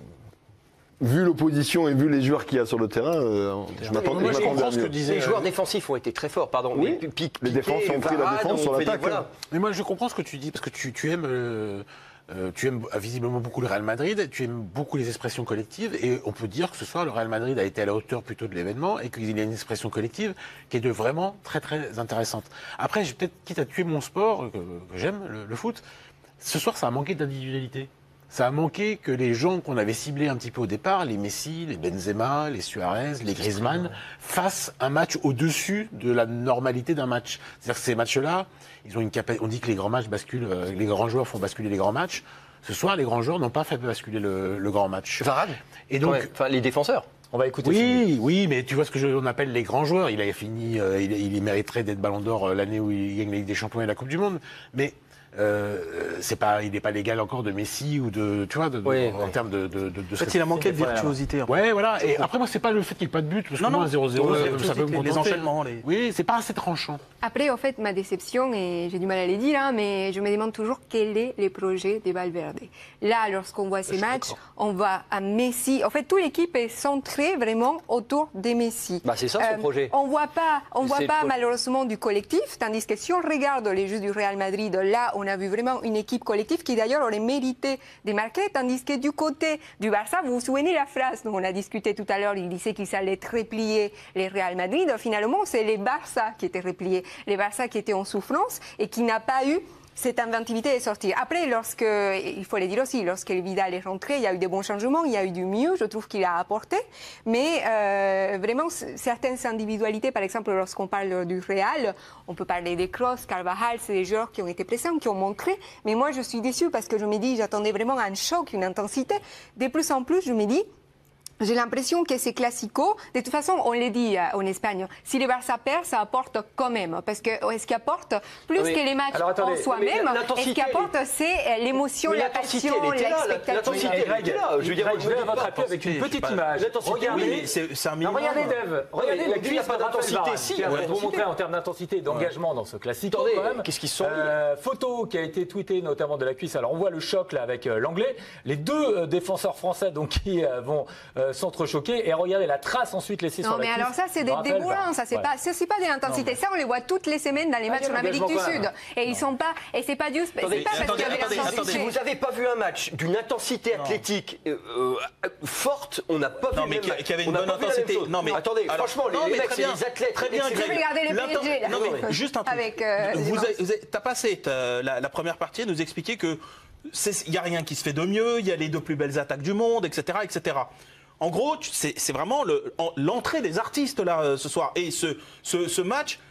Vu l'opposition et vu les joueurs qu'il y a sur le terrain, euh, je m'attendais à mieux. Les joueurs défensifs ont été très forts, pardon. Oui, mais pique, les défenses ont pris la défense sur l'attaque. Voilà. Mais moi, je comprends ce que tu dis, parce que tu, tu aimes... Euh... Euh, tu aimes visiblement beaucoup le Real Madrid, tu aimes beaucoup les expressions collectives, et on peut dire que ce soir, le Real Madrid a été à la hauteur plutôt de l'événement, et qu'il y a une expression collective qui est de vraiment très très intéressante. Après, j'ai peut-être, quitte à tuer mon sport, que, que j'aime, le, le foot, ce soir, ça a manqué d'individualité. Ça a manqué que les gens qu'on avait ciblés un petit peu au départ, les Messi, les Benzema, les Suarez, les Griezmann, fassent un match au-dessus de la normalité d'un match. C'est-à-dire que ces matchs-là, ils ont une capacité. On dit que les grands matchs basculent, euh, les grands joueurs font basculer les grands matchs. Ce soir, les grands joueurs n'ont pas fait basculer le, le grand match. Varane. Et donc, ouais, enfin, les défenseurs. On va écouter. Oui, oui, mais tu vois ce que je, on appelle les grands joueurs. Il a fini, euh, il, il mériterait d'être Ballon d'Or euh, l'année où il gagne la Ligue des Champions et la Coupe du Monde. Mais Euh, c'est pas, il n'est pas l'égal encore de Messi ou de, tu vois, de, de, oui, en oui. termes de, de, de, de. En fait, il a manqué de virtuosité. En fait. Ouais, voilà. Et après, moi, c'est pas le fait qu'il n'y ait pas de but, parce que moi, zéro zéro, ça peut me les enchaînements. Les... Oui, c'est pas assez tranchant. Après, en fait, ma déception, et j'ai du mal à les dire, hein, mais je me demande toujours quel est le projet de Valverde. Là, lorsqu'on voit ces matchs, on voit à Messi. En fait, toute l'équipe est centrée vraiment autour de Messi. Bah, c'est ça son euh, projet. On voit pas, on voit pas malheureusement du collectif, tandis que si on regarde les jeux du Real Madrid, là, on a vu vraiment une équipe collective qui d'ailleurs aurait mérité de marquer, tandis que du côté du Barça, vous vous souvenez la phrase dont on a discuté tout à l'heure, il disait qu'ils allaient replier les Real Madrid. Finalement, c'est les Barça qui étaient repliés, les Barça qui étaient en souffrance et qui n'a pas eu cette inventivité de sortir. Après, lorsque, il faut le dire aussi, lorsque Vidal est rentré, il y a eu des bons changements, il y a eu du mieux, je trouve qu'il a apporté. Mais euh, vraiment, certaines individualités, par exemple, lorsqu'on parle du Real, on peut parler des Kroos, Carvajal, c'est des joueurs qui ont été présents, qui ont montré. Mais moi, je suis déçue parce que je me dis, j'attendais vraiment un choc, une intensité. De plus en plus, je me dis, j'ai l'impression que ces classicos, de toute façon, on l'a dit euh, en Espagne, si le Barça perd, ça apporte quand même. Parce que ce qui apporte, plus oui. que les matchs alors, attendez, en soi-même, ce qui apporte, c'est l'émotion, la passion, l'expectative. Je veux dire, je vais à votre appui avec une petite image. Regardez, c'est un minimum. Regardez, Dave. Regardez la cuisse de Raphaël Varane. Je vais vous montrer en termes d'intensité et d'engagement dans ce classico. Qu'est-ce qu'ils sont Photo qui a été tweetée notamment de la cuisse. Alors, on voit le choc là avec l'anglais. Les deux défenseurs français donc qui vont s'entrechoquer et regardez la trace ensuite laissée non, sur la cuisse. Non mais alors ça c'est des dégoûtants, ça c'est voilà. pas, c'est pas de l'intensité. Mais... Ça on les voit toutes les semaines dans les matchs en Amérique du Sud. Et ils sont pas, et c'est pas du, c'est pas parce qu'il y avait l'intensité. Si vous n'avez pas vu un match d'une intensité athlétique euh, euh, forte, on n'a pas non, vu mais le qui avait une bonne intensité. Non mais attendez, alors, franchement les, les mecs c'est des athlètes. Très bien, Greg. Regardez les P S G là. Non mais juste un truc. Avec euh, vous t'as passé la première partie à nous expliquer que il n'y a rien qui se fait de mieux, il y a les deux plus belles attaques du monde, et cetera, et cetera. En gros, c'est vraiment l'entrée le, des artistes là ce soir. Et ce, ce, ce match,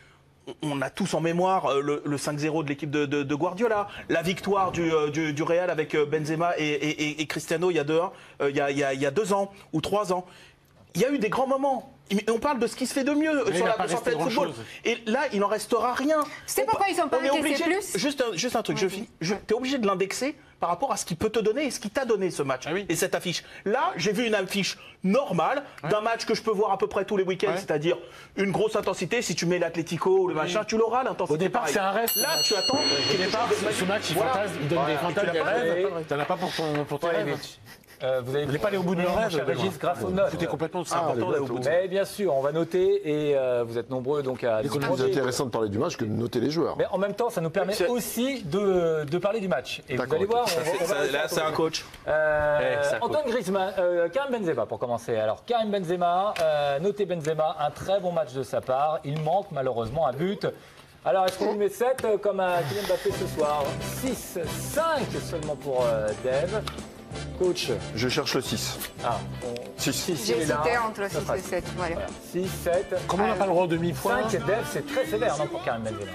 on a tous en mémoire le, le cinq zéro de l'équipe de, de, de Guardiola, la victoire du, du, du Real avec Benzema et, et, et Cristiano il y, a deux, euh, il, y a, il, y a, il y a deux ans ou trois ans. Il y a eu des grands moments. On parle de ce qui se fait de mieux mais sur la sur le football. Chose. Et là, il n'en restera rien. C'est pourquoi ils sont pas encaissés plus. Juste un, juste un truc, okay. je finis. Tu es obligé de l'indexer par rapport à ce qu'il peut te donner et ce qu'il t'a donné ce match ah oui. et cette affiche. Là, j'ai vu une affiche normale ouais. d'un match que je peux voir à peu près tous les week-ends, ouais. c'est-à-dire une grosse intensité. Si tu mets l'Atlético ou le machin, oui. tu l'auras l'intensité. Au départ, c'est un rêve. Là, tu attends. Au départ, ce match, il voilà. fantasme, il donne voilà. des fantasmes, des rêves. Tu n'en as pas pour ton pour tes rêves. Euh, vous n'allez pas aller au bout de leur rêve, Régis, grâce aux notes. C'était complètement ah, important d'aller au bout de Mais bien sûr, on va noter et euh, vous êtes nombreux donc à. C'est plus intéressant de parler du match que de noter les joueurs. Mais en même temps, ça nous permet oui, aussi de, de parler du match. Et vous allez voir. Ça, on, on ça, là, c'est un coach. Euh, hey, Antoine Griezmann, euh, Karim Benzema pour commencer. Alors Karim Benzema, euh, notez Benzema, un très bon match de sa part. Il manque malheureusement un but. Alors, est-ce qu'on met sept comme à Kylian Mbappé ce soir? six, cinq seulement pour euh, Dave. Coach. Je cherche le six. Ah, six. J'ai hésité entre six et sept. Voilà. Voilà. six, sept. Comment on n'a pas le droit au demi-point? cinq, Dave, c'est très sévère non, pour Karim Benzema.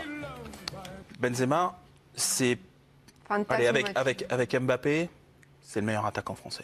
Benzema, c'est. Allez, avec, avec, avec Mbappé, c'est le meilleur attaquant français.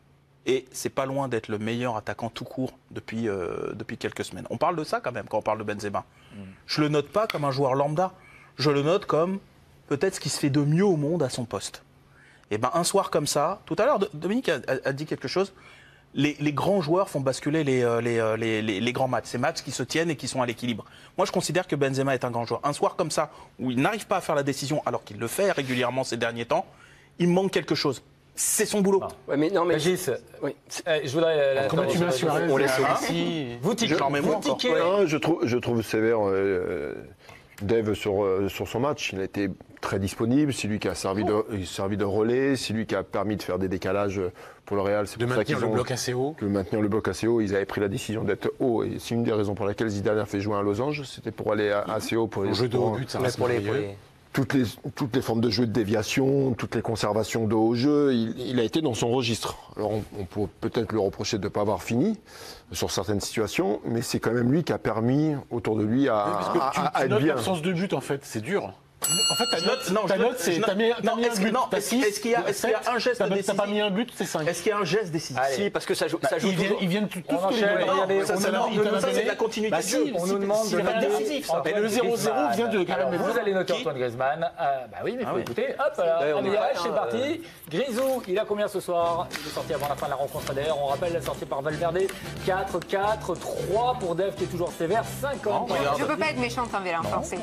Et c'est pas loin d'être le meilleur attaquant tout court depuis, euh, depuis quelques semaines. On parle de ça quand même quand on parle de Benzema. Mm. Je le note pas comme un joueur lambda. Je le note comme peut-être ce qui se fait de mieux au monde à son poste. Et ben un soir comme ça, tout à l'heure, Dominique a, a, a dit quelque chose. Les, les grands joueurs font basculer les, les, les, les, les grands matchs. Ces matchs qui se tiennent et qui sont à l'équilibre. Moi, je considère que Benzema est un grand joueur. Un soir comme ça, où il n'arrive pas à faire la décision, alors qu'il le fait régulièrement ces derniers temps, il manque quelque chose. C'est son boulot. Ah. Ouais, mais non, mais Régis, oui. euh, je voudrais. La, Comment tu m'as su On laisse ici. Vous tiquez. Vous tiquez. Non, je trouve, je trouve sévère euh, Dave sur, euh, sur son match. Il a été très disponible. C'est lui qui a servi de, servi de relais. C'est lui qui a permis de faire des décalages pour le Real. C'est de pour maintenir ça qu'ils le ont, bloc assez haut. De maintenir le bloc assez haut. Ils avaient pris la décision d'être haut. Et c'est une des raisons pour lesquelles Zidane a fait jouer un losange. C'était pour aller assez haut pour les jeu de haut but. Ça reste pour les, pour les... Toutes les, toutes les formes de jeu de déviation, toutes les conservations de haut jeu, il, il a été dans son registre. Alors on, on peut peut-être lui reprocher de ne pas avoir fini sur certaines situations, mais c'est quand même lui qui a permis autour de lui à, oui, à, tu, à, tu à être notes bien. l'absence de but en fait, c'est dur. En fait, ta je note, note, non, ta je note note, c'est. Je T'as mis, non, mis un but, non, t'as est-ce, six, est-ce qu'il y a, est-ce qu'il y a un geste t'as, décisif? T'as pas mis un but, c'est cinq. Est-ce qu'il y a un geste décisif? Si, parce que ça joue. Bah, ça joue ils, viennent, ils viennent tous on tous les enchaîne, deux. regardez, Ça, on ça, nous demande ça, de ça, c'est de la continuité. Bah si, on nous demande de noter décisif. Mais le zéro zéro vient de Karim Benzema. Vous allez noter Antoine Griezmann. Euh, bah oui, mais il faut écouter. Hop, alors, Améliorage, c'est parti. Grisou, il a combien ce soir? Il est sorti avant la fin de la rencontre d'ailleurs. On rappelle la sortie par Valverde. quatre, quatre, trois pour Dave qui est toujours sévère. cinquante. Je peux pas être méchante envers un Français.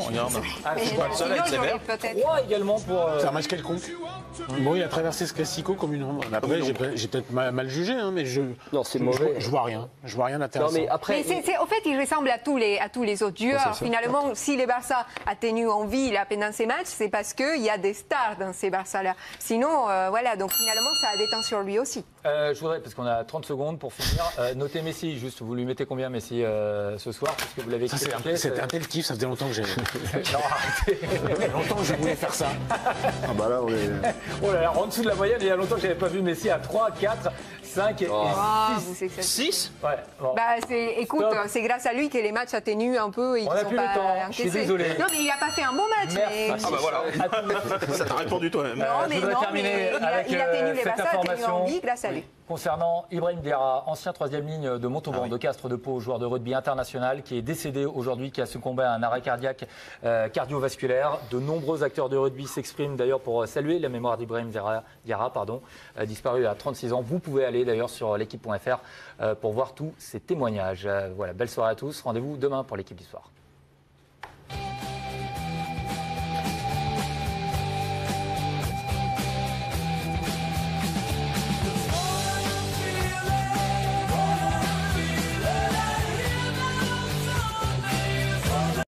Sinon, j'aurais peut-être. trois également pour. C'est un match quelconque. Bon, il a traversé ce classico comme une ombre. Après, j'ai, j'ai peut-être mal, mal jugé, hein, mais je. Non, c'est je, mauvais. Je, je vois rien. Je vois rien d'intéressant. Non, mais après. Mais c'est, c'est, au fait, il ressemble à tous les, à tous les autres joueurs. Finalement, si le Barça a tenu en vie là, pendant ces matchs, c'est parce qu'il y a des stars dans ces Barça-là. Sinon, euh, voilà, donc finalement, ça a déteint sur lui aussi. Euh, je voudrais, parce qu'on a trente secondes pour finir, euh, noter Messi. Juste, vous lui mettez combien, Messi, euh, ce soir? Parce que vous l'avez expliqué. C'est, c'était un tel kiff, ça faisait longtemps que j'ai. Non, arrêtez. Ça faisait longtemps que je voulais faire ça. Ah bah là, on est. Oh là là, en dessous de la moyenne, il y a longtemps que je n'avais pas vu Messi à trois, quatre, cinq et oh. six. six Ouais. Bon. Bah, c'est, écoute, Stop. c'est grâce à lui que les matchs atténuent un peu. Ils on n'a plus pas le temps, encaissés. je suis désolé. Non, mais il n'a pas fait un bon match. Mais... Ah bah voilà, ça t'a répondu toi-même. Non, euh, mais, non, mais il, a, il a tenu les Barça, a tenu en vie grâce à lui. Concernant Ibrahim Diarra, ancien troisième ligne de Montauban, ah oui. de Castres de Pau, joueur de rugby international, qui est décédé aujourd'hui, qui a succombé à un arrêt cardiaque euh, cardiovasculaire. De nombreux acteurs de rugby s'expriment d'ailleurs pour saluer la mémoire d'Ibrahim Diarra, Diarra pardon, euh, disparu à trente-six ans. Vous pouvez aller d'ailleurs sur l'équipe point F R euh, pour voir tous ces témoignages. Euh, voilà, belle soirée à tous. Rendez-vous demain pour l'équipe du soir.